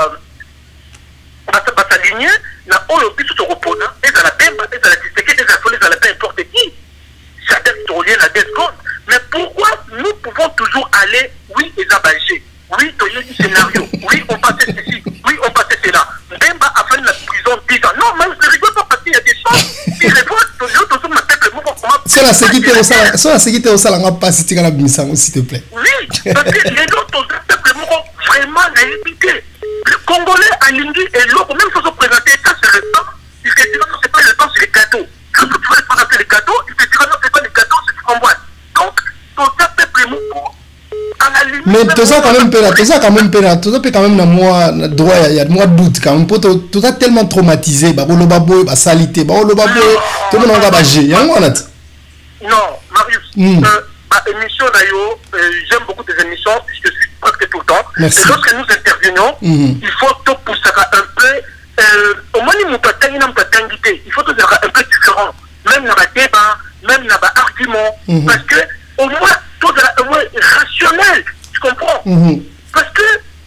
bah, sa ligne, na Olobi sur opposant, et à la Bemba, et à la Tshisekedi, et à la Folie, et à la peu importe qui. Chacun se revient à deux secondes. Mais pourquoi nous pouvons toujours aller, oui, et abager, oui, il y a du scénario, oui, on passait ceci, oui, on passait cela. Bemba a fait la prison dix ans. Non, mais je ne rigole pas parce qu'il y a des choses qui répondent toujours, toujours, ma tête, le mouvement. C'est la sécurité au salaire, c'est la sécurité au salaire, on va pas assister à la bimissam, s'il te plaît. Oui, parce que les autres, le mouvement, vraiment, n'a évité. Congolais à Lingi et l'autre, même sans se présenter, ça c'est le temps, il te dira non, c'est pas le temps, c'est les gâteaux. Quand tu vas présenter les gâteaux, il te dira non, c'est pas les gâteaux, c'est du framboise. Donc, tout ça peut primo pour. Mais tout ça quand même peut tout ça quand même peut tout ça peut quand même dans moi droit il y a moi doute quand même tout ça tellement traumatisé bah le babo bah salité bah le babo tout le monde va bager y a moi là. Non, Marius, mm. euh, ma émission d'ailleurs, euh, j'aime beaucoup tes émissions puisque je suis presque tout le temps. Merci. Et lorsque nous intervenons, mm. il faut tout pour ça un peu euh, au moins il faut tout faire un peu différent, même dans la débat, même dans l'argument, mm. parce que au moins tout au moins rationnel, tu comprends? Mm. Parce que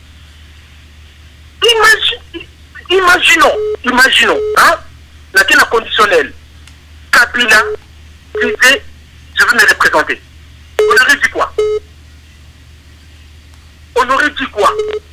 imagine, imaginons, imaginons, hein, la la conditionnelle, Kabila disait, je veux me représenter. On aurait dit quoi? On aurait dit quoi?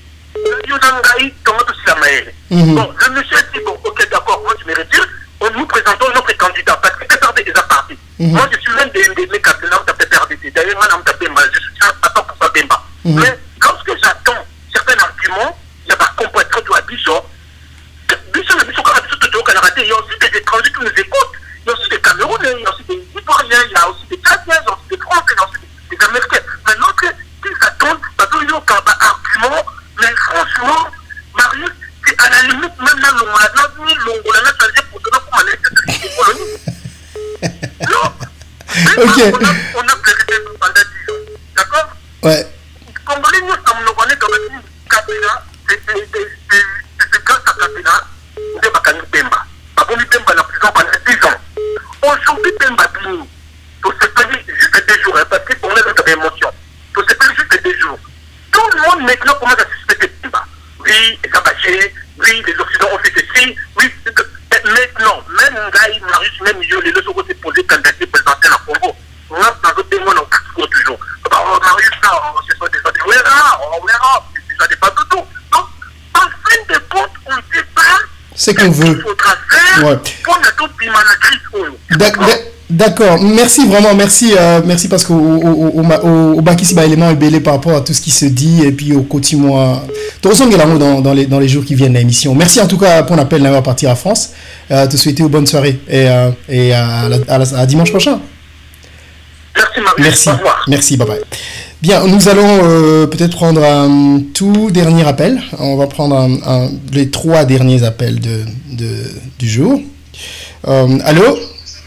Mm-hmm. Bon, le monsieur dit, bon, ok, d'accord, moi je me retire, on nous présentons notre candidat, parce que P P R D est parti. Mm-hmm. Moi je suis l'un des mes candidats de P P R D. D'ailleurs, moi je suis à cent pour cent Bemba. Mm-hmm. Mais lorsque j'attends certains arguments, je vais comprendre que tu as Bichot. Bichot, le Bichot, quand on a raté, il y a aussi des étrangers qui nous écoutent. Il y a aussi des Camerounais, il y a aussi des Ivoiriens, il y a aussi des Tchadiens, il y a aussi des Français, il y a aussi des, des Américains. Mais l'autre, qu'ils attendent, parce qu'ils ont un argument, mais franchement, Marius, c'est à la limite, même là, l'Ongola, l'Ongola n'a changé pour cela pour aller se coloniser. Non. Ok. On a, on a présenté pendant dix ans. D'accord? Ouais. Congolais, nous sommes nous connaissons comme une Kabila, c'est grâce à Kabila, nous devons pas nous Bemba. Baboni Bemba la prison pendant dix ans. Aujourd'hui, Bemba Bini, tout se payer juste des jours, hein, parce qu'on est dans une émotion. Tout se payer juste des jours. Tout le monde maintenant commence à suspecter Bemba. Oui, il a bâché, oui, les Occidentaux ont fait ceci, oui, maintenant, même Ngaï, Marius, même Yo, les deux sont posés candidater présidentiel à Congo. On a dans d'autres témoins, on casse toujours. Marius, ce sont des gens, on verra, on verra, ce sont des pas de tout. Donc, en fin de compte, on ne sait pas c'est qu'on veut. Il faudra faire ouais. pour la toute D'accord. D'accord, merci vraiment, merci, euh, merci parce qu'au au, au, au, au Bakissi élément est belé par rapport à tout ce qui se dit et puis au quotidien. Tu ressens dans, dans, les, dans les jours qui viennent l'émission. Merci en tout cas pour l'appel d'avoir partir à France. Euh, te souhaiter une bonne soirée et, euh, et à, à, à, à dimanche prochain. Merci Marie. Merci, merci, bye bye. Bien, nous allons euh, peut-être prendre un tout dernier appel. On va prendre un, un, les trois derniers appels de, de, du jour. Euh, allô?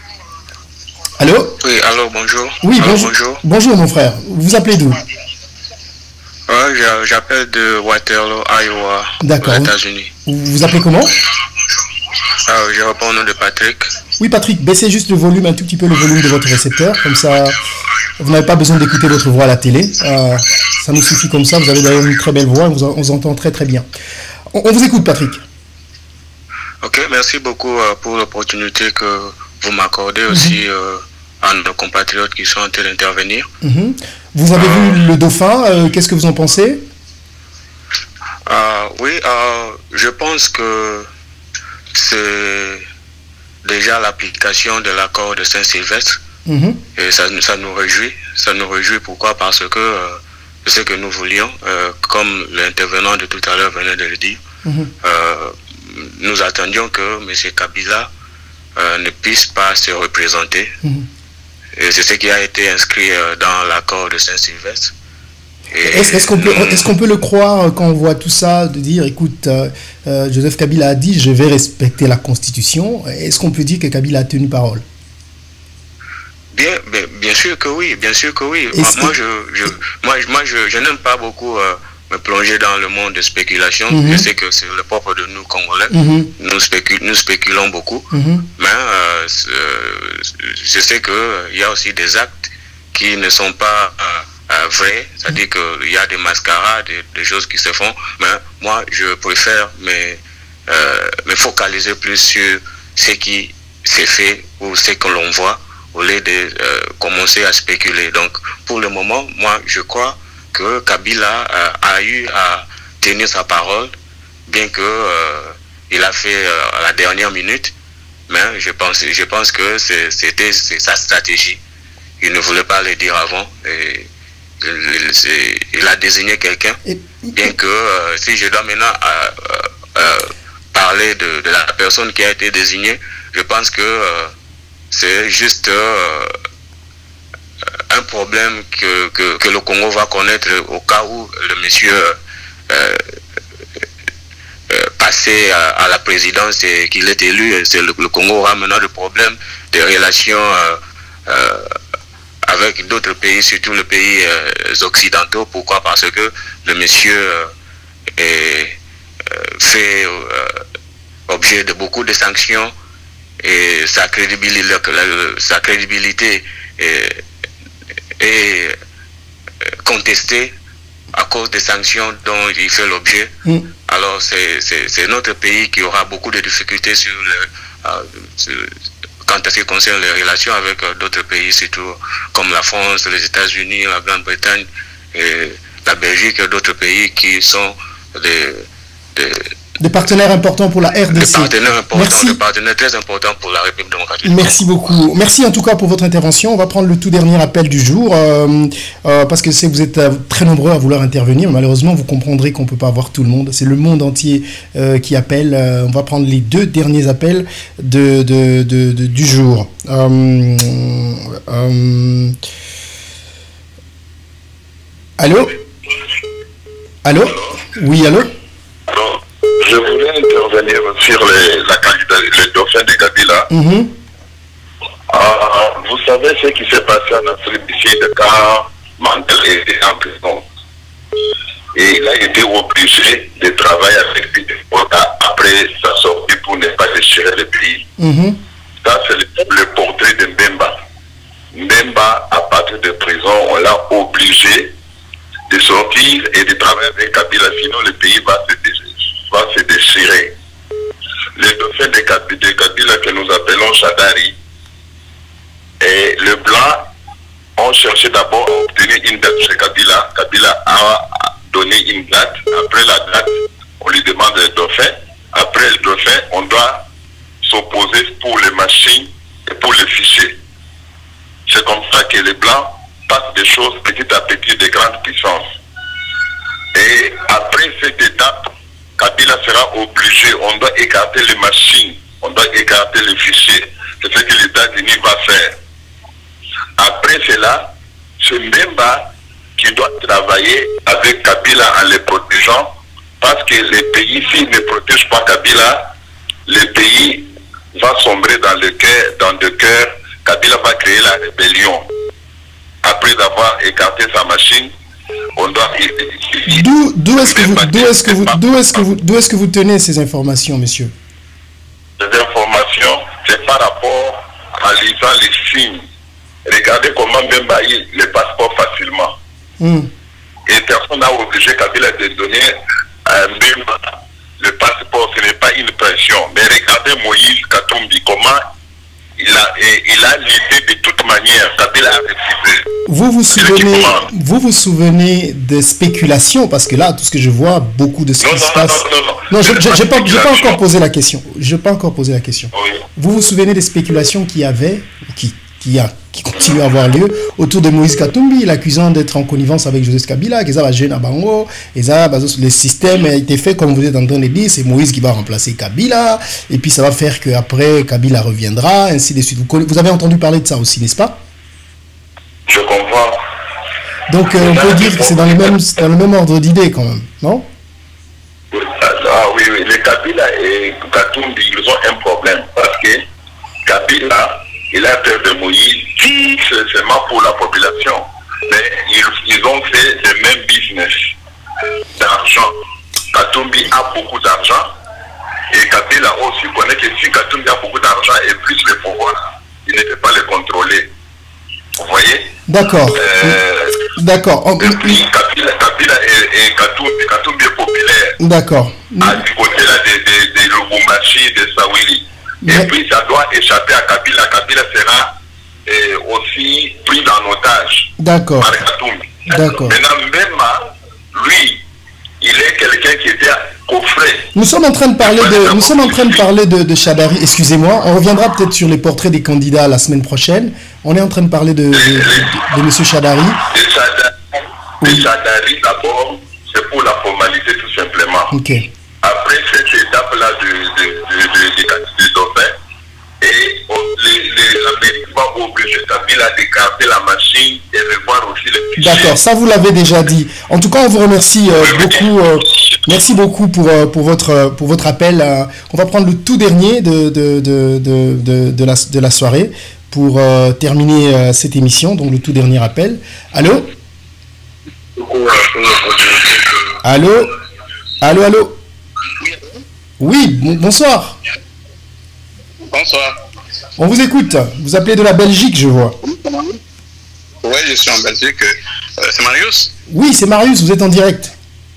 Allô? Oui, allô, bonjour. Oui, allô, bonjour. bonjour. Bonjour, mon frère. Vous appelez d'où? Ouais, j'appelle de Waterloo, Iowa, aux États-Unis. Vous vous appelez comment? Ah, je réponds au nom de Patrick. Oui, Patrick, baissez juste le volume, un tout petit peu le volume de votre récepteur. Comme ça, vous n'avez pas besoin d'écouter votre voix à la télé. Euh, ça nous suffit comme ça. Vous avez d'ailleurs une très belle voix. On vous, on vous entend très, très bien. On, on vous écoute, Patrick. Ok, merci beaucoup euh, pour l'opportunité que vous m'accordez aussi mm-hmm. euh, à nos compatriotes qui sont en train d'intervenir. Mm-hmm. Vous avez euh, vu le Dauphin, euh, qu'est-ce que vous en pensez? euh, Oui, euh, je pense que c'est déjà l'application de l'accord de Saint-Sylvestre. Mm-hmm. Et ça, ça nous réjouit. Ça nous réjouit pourquoi? Parce que euh, c'est ce que nous voulions, euh, comme l'intervenant de tout à l'heure venait de le dire. Mm-hmm. euh, nous attendions que M. Kabila euh, ne puisse pas se représenter. Mmh. Et c'est ce qui a été inscrit euh, dans l'accord de Saint-Sylvestre. Est-ce est qu'on peut, est qu'on peut le croire quand on voit tout ça, de dire, écoute, euh, euh, Joseph Kabila a dit, je vais respecter la Constitution. Est-ce qu'on peut dire que Kabila a tenu parole? Bien, bien, bien sûr que oui, bien sûr que oui. Moi, moi, je, je, moi, moi, je, je n'aime pas beaucoup... Euh, me plonger dans le monde de spéculation. Mm-hmm. Je sais que c'est le propre de nous Congolais. Mm-hmm. Nous, spécul nous spéculons beaucoup. Mm-hmm. Mais euh, je sais qu'il euh, y a aussi des actes qui ne sont pas euh, euh, vrais. C'est-à-dire mm-hmm. qu'il y a des mascarades, des, des choses qui se font. Mais moi, je préfère me, euh, me focaliser plus sur ce qui s'est fait ou ce que l'on voit au lieu de euh, commencer à spéculer. Donc, pour le moment, moi, je crois que Kabila euh, a eu à tenir sa parole, bien que euh, il a fait euh, à la dernière minute, mais je pense, je pense que c'était sa stratégie. Il ne voulait pas le dire avant, et il, il a désigné quelqu'un. Bien que euh, si je dois maintenant euh, euh, parler de, de la personne qui a été désignée, je pense que euh, c'est juste euh, un problème que, que, que le Congo va connaître au cas où le monsieur euh, euh, passé à, à la présidence et qu'il est élu. C'est le, le Congo aura maintenant des problèmes de relations euh, euh, avec d'autres pays, surtout les pays euh, occidentaux. Pourquoi? Parce que le monsieur euh, est, euh, fait euh, objet de beaucoup de sanctions et sa crédibilité, sa crédibilité est, est contestée à cause des sanctions dont il fait l'objet. Mm. Alors c'est notre pays qui aura beaucoup de difficultés sur le, euh, sur, quant à ce qui concerne les relations avec euh, d'autres pays, surtout comme la France, les États-Unis, la Grande-Bretagne, et la Belgique et d'autres pays qui sont des, des, des partenaires importants pour la R D C. Des partenaires importants, Merci. Des partenaires très importants pour la République démocratique. Merci beaucoup. Merci en tout cas pour votre intervention. On va prendre le tout dernier appel du jour, euh, euh, parce que c'est vous êtes euh, très nombreux à vouloir intervenir. Malheureusement, vous comprendrez qu'on ne peut pas avoir tout le monde. C'est le monde entier euh, qui appelle. Euh, on va prendre les deux derniers appels de, de, de, de, du jour. Euh, euh, allô? Allô? Oui, allô? Alors, je voulais intervenir sur les, la candidat, le dauphin de Kabila. Mm-hmm. Ah, vous savez ce qui s'est passé en Afrique du Sud quand Mandela était en prison. Et il a été obligé de travailler avec Peter Botha après sa sortie pour ne pas déchirer le pays. Mm-hmm. Ça, c'est le, le portrait de Mbemba. Mbemba, à partir de prison, on l'a obligé de sortir et de travailler avec Kabila, sinon le pays va se, va se déchirer. Le dauphin de Kabila, de Kabila que nous appelons Shadari, et le blanc ont cherché d'abord à obtenir une date chez Kabila. Kabila a donné une date. Après la date, on lui demande le dauphin. Après le dauphin, on doit s'opposer pour les machines et pour les fichiers. C'est comme ça que les blancs passent des choses petit à petit de grande puissance. Et après cette étape, Kabila sera obligé, on doit écarter les machines, on doit écarter les fichiers. C'est ce que les États-Unis va faire. Après cela, c'est Mbemba qui doit travailler avec Kabila en les protégeant, parce que les pays, s'ils ne protègent pas Kabila, le pays va sombrer dans le cœur, dans le cœur, Kabila va créer la rébellion. Après avoir écarté sa machine, on doit... D'où est-ce que vous, d'où est-ce que vous, d'où est-ce que vous, d'où est-ce que vous tenez ces informations, monsieur? Ces informations, c'est par rapport à lisant les signes. Regardez comment Mbemba il le passeport facilement. Mm. Et personne n'a obligé Kabila de donner à Mbemba le passeport. Ce n'est pas une pression. Mais regardez Moïse Katumbi, comment il a, il a l'idée de toute manière. Kabila a refusé. Vous vous souvenez, vous vous souvenez des spéculations, parce que là, tout ce que je vois, beaucoup de ce non, qui non, se passe... Non, non, non, non, je n'ai pas, pas encore posé la question. Je n'ai pas encore posé la question. Oui. Vous vous souvenez des spéculations qui avaient, qui, qui, a, qui continuent à avoir lieu autour de Moïse Katumbi, l'accusant d'être en connivence avec Joseph Kabila, que ça va gêner à Bango, et ça, le système a été fait, comme vous êtes en train de dire, c'est Moïse qui va remplacer Kabila, et puis ça va faire qu'après, Kabila reviendra, ainsi de suite. Vous, vous avez entendu parler de ça aussi, n'est-ce pas? Je comprends. Donc euh, on peut dire que c'est dans, dans le même ordre d'idée quand même, non? Ah oui, oui, les Kabila et Katumbi, ils ont un problème parce que Kabila, il a peur de Moïse, c'est seulement pour la population. Mais ils, ils ont fait le même business d'argent. Katumbi a beaucoup d'argent et Kabila aussi connaît que si Katumbi a beaucoup d'argent et plus le pouvoir, il ne peut pas le contrôler. Vous voyez? D'accord. Euh, D'accord. Depuis Kabila, Kabila et, et Katumbi, Katumbi est populaire. D'accord. À du côté là de, de, de Lubumbashi, de Sawili. Mais... Et puis ça doit échapper à Kabila. Kabila sera euh, aussi pris en otage. D'accord. Par Katumbi. D'accord. Maintenant, même lui, il est quelqu'un qui était coffré. Nous sommes en train de parler de, nous sommes en train de parler de, de Shadari. Excusez-moi, on reviendra peut-être sur les portraits des candidats la semaine prochaine. On est en train de parler de, de, de, de, de M. Shadari. Le Chadari, d'abord, c'est pour la formalité tout simplement. Okay. Après cette étape-là de, de, de, de, de, de Dauphin, et on, les, les Américains vont obliger Kabila d'écarter la machine et revoir aussi les fichiers. D'accord, ça vous l'avez déjà dit. En tout cas, on vous remercie euh, beaucoup. Euh, merci beaucoup pour, euh, pour, votre, pour votre appel. Euh, on va prendre le tout dernier de, de, de, de, de, de, la, de la soirée pour euh, terminer euh, cette émission, donc le tout dernier appel. Allô? Allô? Allô, allô? Oui, bon, bonsoir. Bonsoir. On vous écoute. Vous appelez de la Belgique, je vois. Oui, je suis en Belgique. Euh, c'est Marius? Oui, c'est Marius, vous êtes en direct.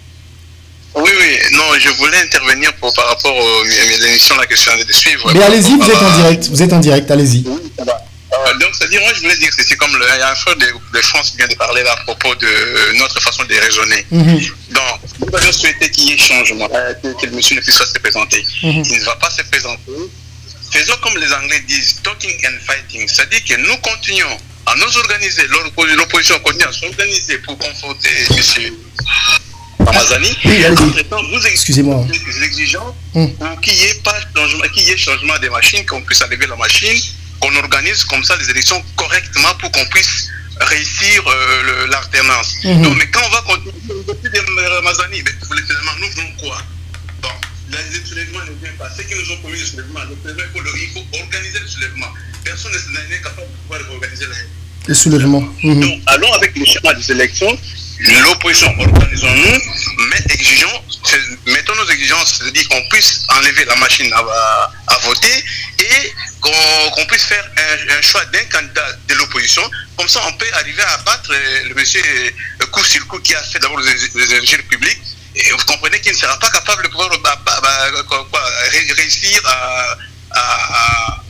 Oui, oui. Non, je voulais intervenir pour, par rapport aux émissions là que je suis en train de suivre. Mais allez-y, vous êtes en direct. Vous êtes en direct, allez-y. Euh, donc, c'est-à-dire, moi, je voulais dire que c'est comme le, il y a un frère de, de France qui vient de parler là à propos de notre façon de raisonner. Mm-hmm. Donc, nous avons souhaité qu'il y ait changement, euh, que, que le monsieur ne puisse pas se présenter. Mm-hmm. Il ne va pas se présenter. Faisons comme les Anglais disent, talking and fighting. C'est-à-dire que nous continuons à nous organiser, l'opposition continue à s'organiser pour confronter monsieur Ramazani. Oui, allez-y. Excusez-moi. Nous exigeons mm. pour qu'il n'y ait pas changement, qu'il y ait changement des machines, qu'on puisse enlever la machine, qu'on organise comme ça les élections correctement pour qu'on puisse réussir euh, l'alternance. Mm-hmm. Donc, mais quand on va continuer depuis des Ramazani, ben, nous voulons quoi? Bon, les soulèvements ne viennent pas. Ceux qui nous ont commis le soulèvement, le soulèvement, il faut, le, il faut organiser le soulèvement. Personne n'est capable de pouvoir organiser le, le soulèvement. Mm-hmm. Donc, allons avec le schéma des élections. L'opposition, organisons-nous, mais exigeons, mettons nos exigences, c'est-à-dire qu'on puisse enlever la machine à, à, à voter et qu'on qu'on puisse faire un, un choix d'un candidat de l'opposition. Comme ça, on peut arriver à battre le monsieur coup sur coup qui a fait d'abord les, les ingénieurs publics. Et vous comprenez qu'il ne sera pas capable de pouvoir bah, bah, bah, quoi, quoi, réussir à, à, à,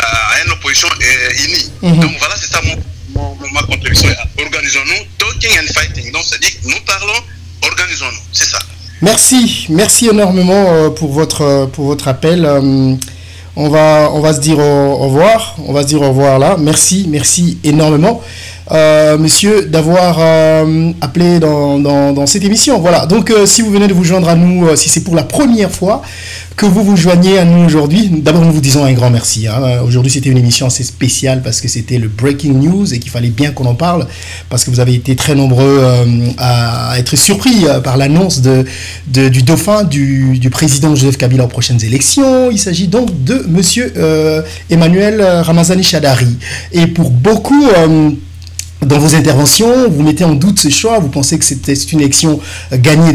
à une opposition euh, unie. Mm-hmm. Donc voilà, c'est ça mon... ma contribution. Organisons-nous, talking and fighting. Donc, c'est-à-dire que nous parlons, organisons-nous. C'est ça. Merci, merci énormément euh, pour votre pour votre appel. Euh, on va on va se dire au, au revoir. On va se dire au revoir là. Merci, merci énormément, euh, monsieur, d'avoir euh, appelé dans, dans, dans cette émission. Voilà. Donc, euh, si vous venez de vous joindre à nous, euh, si c'est pour la première fois que vous vous joignez à nous aujourd'hui, d'abord nous vous disons un grand merci. Hein. Aujourd'hui c'était une émission assez spéciale parce que c'était le breaking news et qu'il fallait bien qu'on en parle parce que vous avez été très nombreux euh, à être surpris euh, par l'annonce de, de, du dauphin du, du président Joseph Kabila aux prochaines élections. Il s'agit donc de monsieur euh, Emmanuel Ramazani Shadari. Et pour beaucoup... Euh, dans vos interventions, vous mettez en doute ce choix, vous pensez que c'était une élection gagnée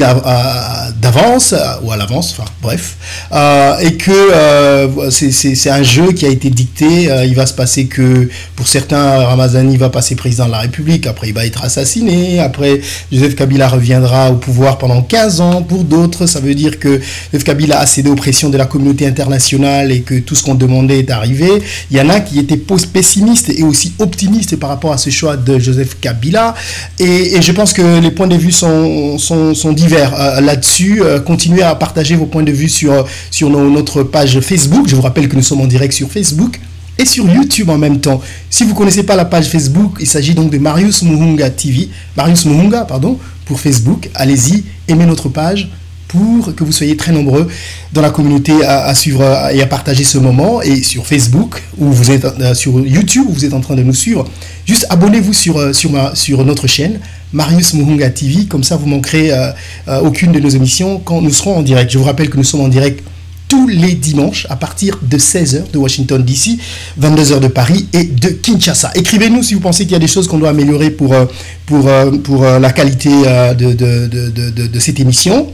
d'avance, ou à l'avance, enfin bref, euh, et que euh, c'est un jeu qui a été dicté, euh, il va se passer que, pour certains, Ramazani va passer président de la République, après il va être assassiné, après Joseph Kabila reviendra au pouvoir pendant quinze ans, pour d'autres, ça veut dire que Joseph Kabila a cédé aux pressions de la communauté internationale et que tout ce qu'on demandait est arrivé. Il y en a qui étaient pessimistes et aussi optimistes par rapport à ce choix de Joseph Kabila, et, et je pense que les points de vue sont, sont, sont divers euh, là-dessus. Euh, continuez à partager vos points de vue sur, sur nos, notre page Facebook. Je vous rappelle que nous sommes en direct sur Facebook et sur YouTube en même temps. Si vous ne connaissez pas la page Facebook, il s'agit donc de Marius Muhunga T V, Marius Muhunga, pardon, pour Facebook. Allez-y, aimez notre page pour que vous soyez très nombreux dans la communauté à, à suivre et à partager ce moment. Et sur Facebook, ou vous êtes euh, sur YouTube, où vous êtes en train de nous suivre, juste abonnez-vous sur, sur, ma, sur notre chaîne, Marius Muhunga T V, comme ça vous manquerez euh, euh, aucune de nos émissions quand nous serons en direct. Je vous rappelle que nous sommes en direct tous les dimanches à partir de seize heures de Washington D C, vingt-deux heures de Paris et de Kinshasa. Écrivez-nous si vous pensez qu'il y a des choses qu'on doit améliorer pour, pour, pour la qualité de, de, de, de, de cette émission.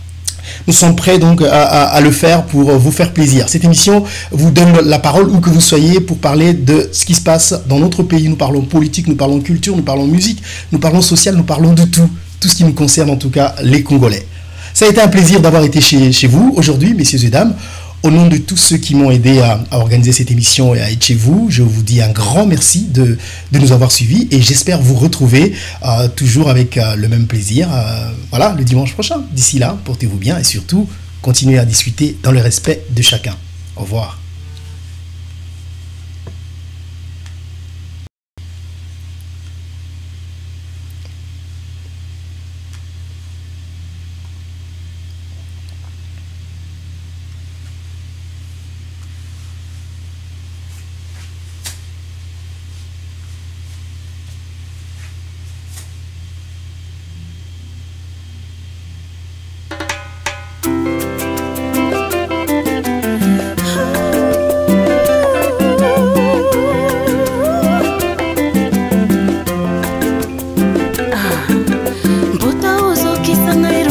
Nous sommes prêts donc à, à, à le faire pour vous faire plaisir. Cette émission vous donne la parole où que vous soyez pour parler de ce qui se passe dans notre pays. Nous parlons politique, nous parlons culture, nous parlons musique, nous parlons social, nous parlons de tout. Tout ce qui nous concerne en tout cas les Congolais. Ça a été un plaisir d'avoir été chez, chez vous aujourd'hui, messieurs et dames. Au nom de tous ceux qui m'ont aidé à, à organiser cette émission et à être chez vous, je vous dis un grand merci de, de nous avoir suivis et j'espère vous retrouver euh, toujours avec euh, le même plaisir euh, voilà, le dimanche prochain. D'ici là, portez-vous bien et surtout, continuez à discuter dans le respect de chacun. Au revoir.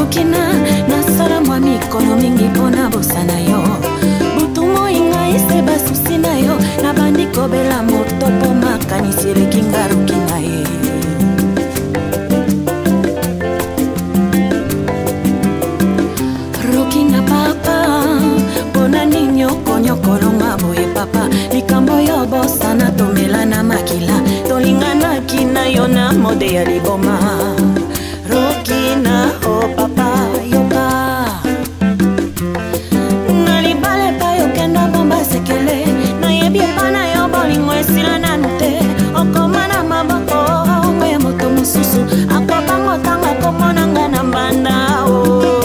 Rokina nasala mwa mikono mingi mpona bosana yo butu moinga ese basusi na yo nabandi kobela moto mpo makanisi eleki nga Rokina ye Rokina papa mpona nini okonyokolonga boye papa likambo yo bosana tomela na makila tolinganaki na yo na mode ya liboma Rokina oh papa yoka nalibale pa yokenda bomba sekele nayebi epa na yo bolingo esila nanu te okoma na maboko ngo ya moto mosusu akobango tanga komonanga na mbanda o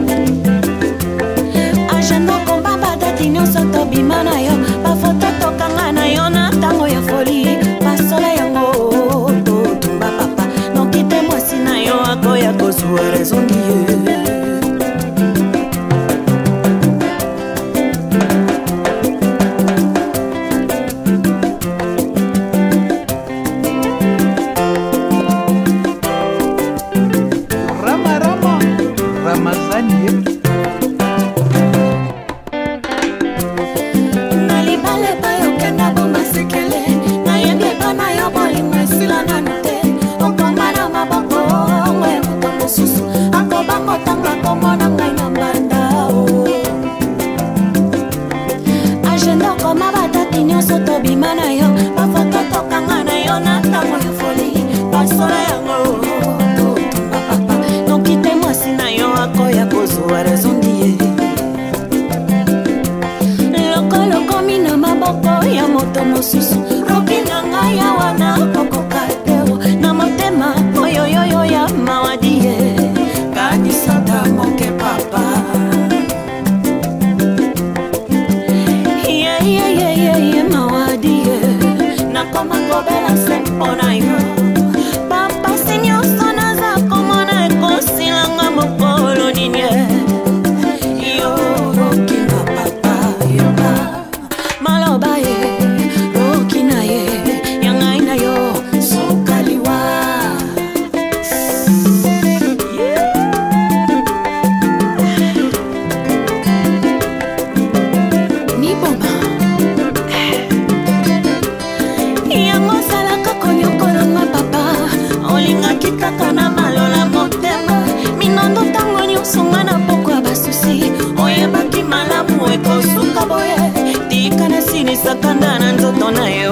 agenda kombamba dati nyonso tobima na yo bafoto tokanga na yo na ntango ya foli basolo yango totumba papa nokite mwasi na yo akoya kozwa raison die Rama Rama Ramazani nalibale pa yokenda bomba sekele nayebi epa na yo bolingo esila nanu te okoma na maboko ngo ya moto mosusu akobango tanga komona ngai na mbanda o agenda okoma batati nyonso tobima na yo bafoto tokanga na yo na ntango ya foli basolo yango totumba papa nokite mwasi na yo akoya kozwa raison die lokolokomi na maboko ya moto mosusu Rokina ngai awa na kokoka teo na motema oyoyoyo ya mawadi ye kanisata moke papa yeyeyeyeye mawadi ye nakoma kobela se mpona yo papa si nyonso naza komona ekosilanga mokolo nini yo Rokina papa yoka maloba ye Rokina ye yangai na yo sukaliwa miboma yango osalaka konyokolonga papa olingaki kaka na malola motema minondo ntango nyonso nga na pokwa basusi oyebaki malamu ekosuka boye tika nasilisaka nda na nzoto na yo